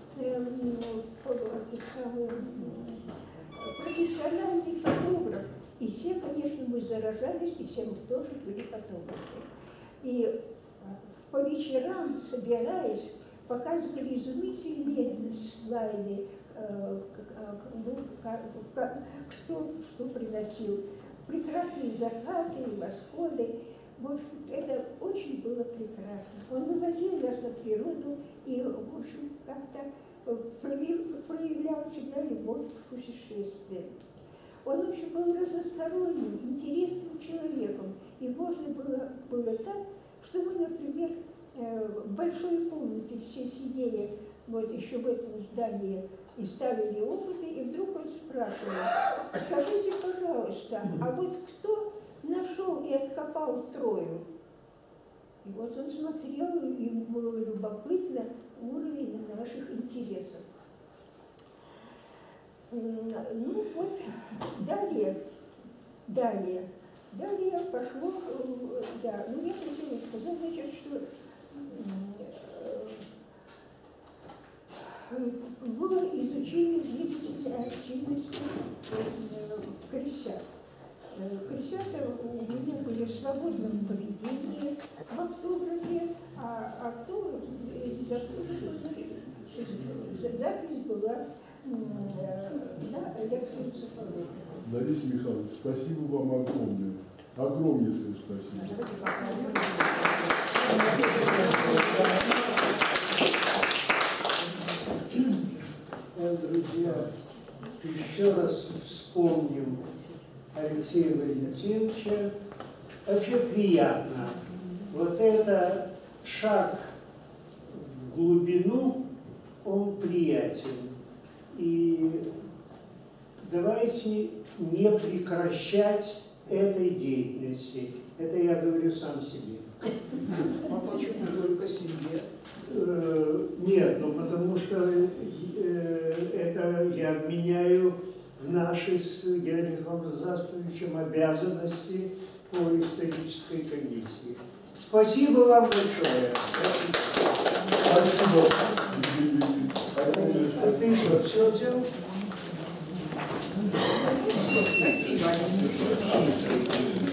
профессиональный фотограф. И все, конечно, мы заражались, и все мы тоже были фотографы. И по вечерам, собираясь, показывали изумительные слайды, что приносил. Прекрасные закаты и восходы. В общем, это очень было прекрасно. Он выводил нас на природу и, в общем, как-то проявлял всегда любовь к путешествиям. Он вообще был разносторонним, интересным человеком. И можно было так, что мы, например, в большой комнате все сидели вот еще в этом здании и ставили опыты, и вдруг он спрашивал: скажите, пожалуйста, а вот кто нашел и откопал Трою? И вот он смотрел, и ему было любопытно уровень наших интересов. Ну вот, далее пошло, да, ну я хотела сказать, значит, что было изучение двигательной активности крысят. Крысята у меня были в свободном поведении в автографе, а автограф запись была на лекции психологии. Лариса Михайловна, спасибо вам огромное. Огромнейшее спасибо. Друзья, еще раз вспомним Алексея Валентиновича. Вообще приятно. Вот это шаг в глубину, он приятен. И давайте не прекращать этой деятельности. Это я говорю сам себе. А почему только себе? Нет, ну потому что это я вменяю в наши с Генрихом Заступовичем обязанности по исторической комиссии. Спасибо вам большое. Спасибо. А ты что, все взял? Спасибо.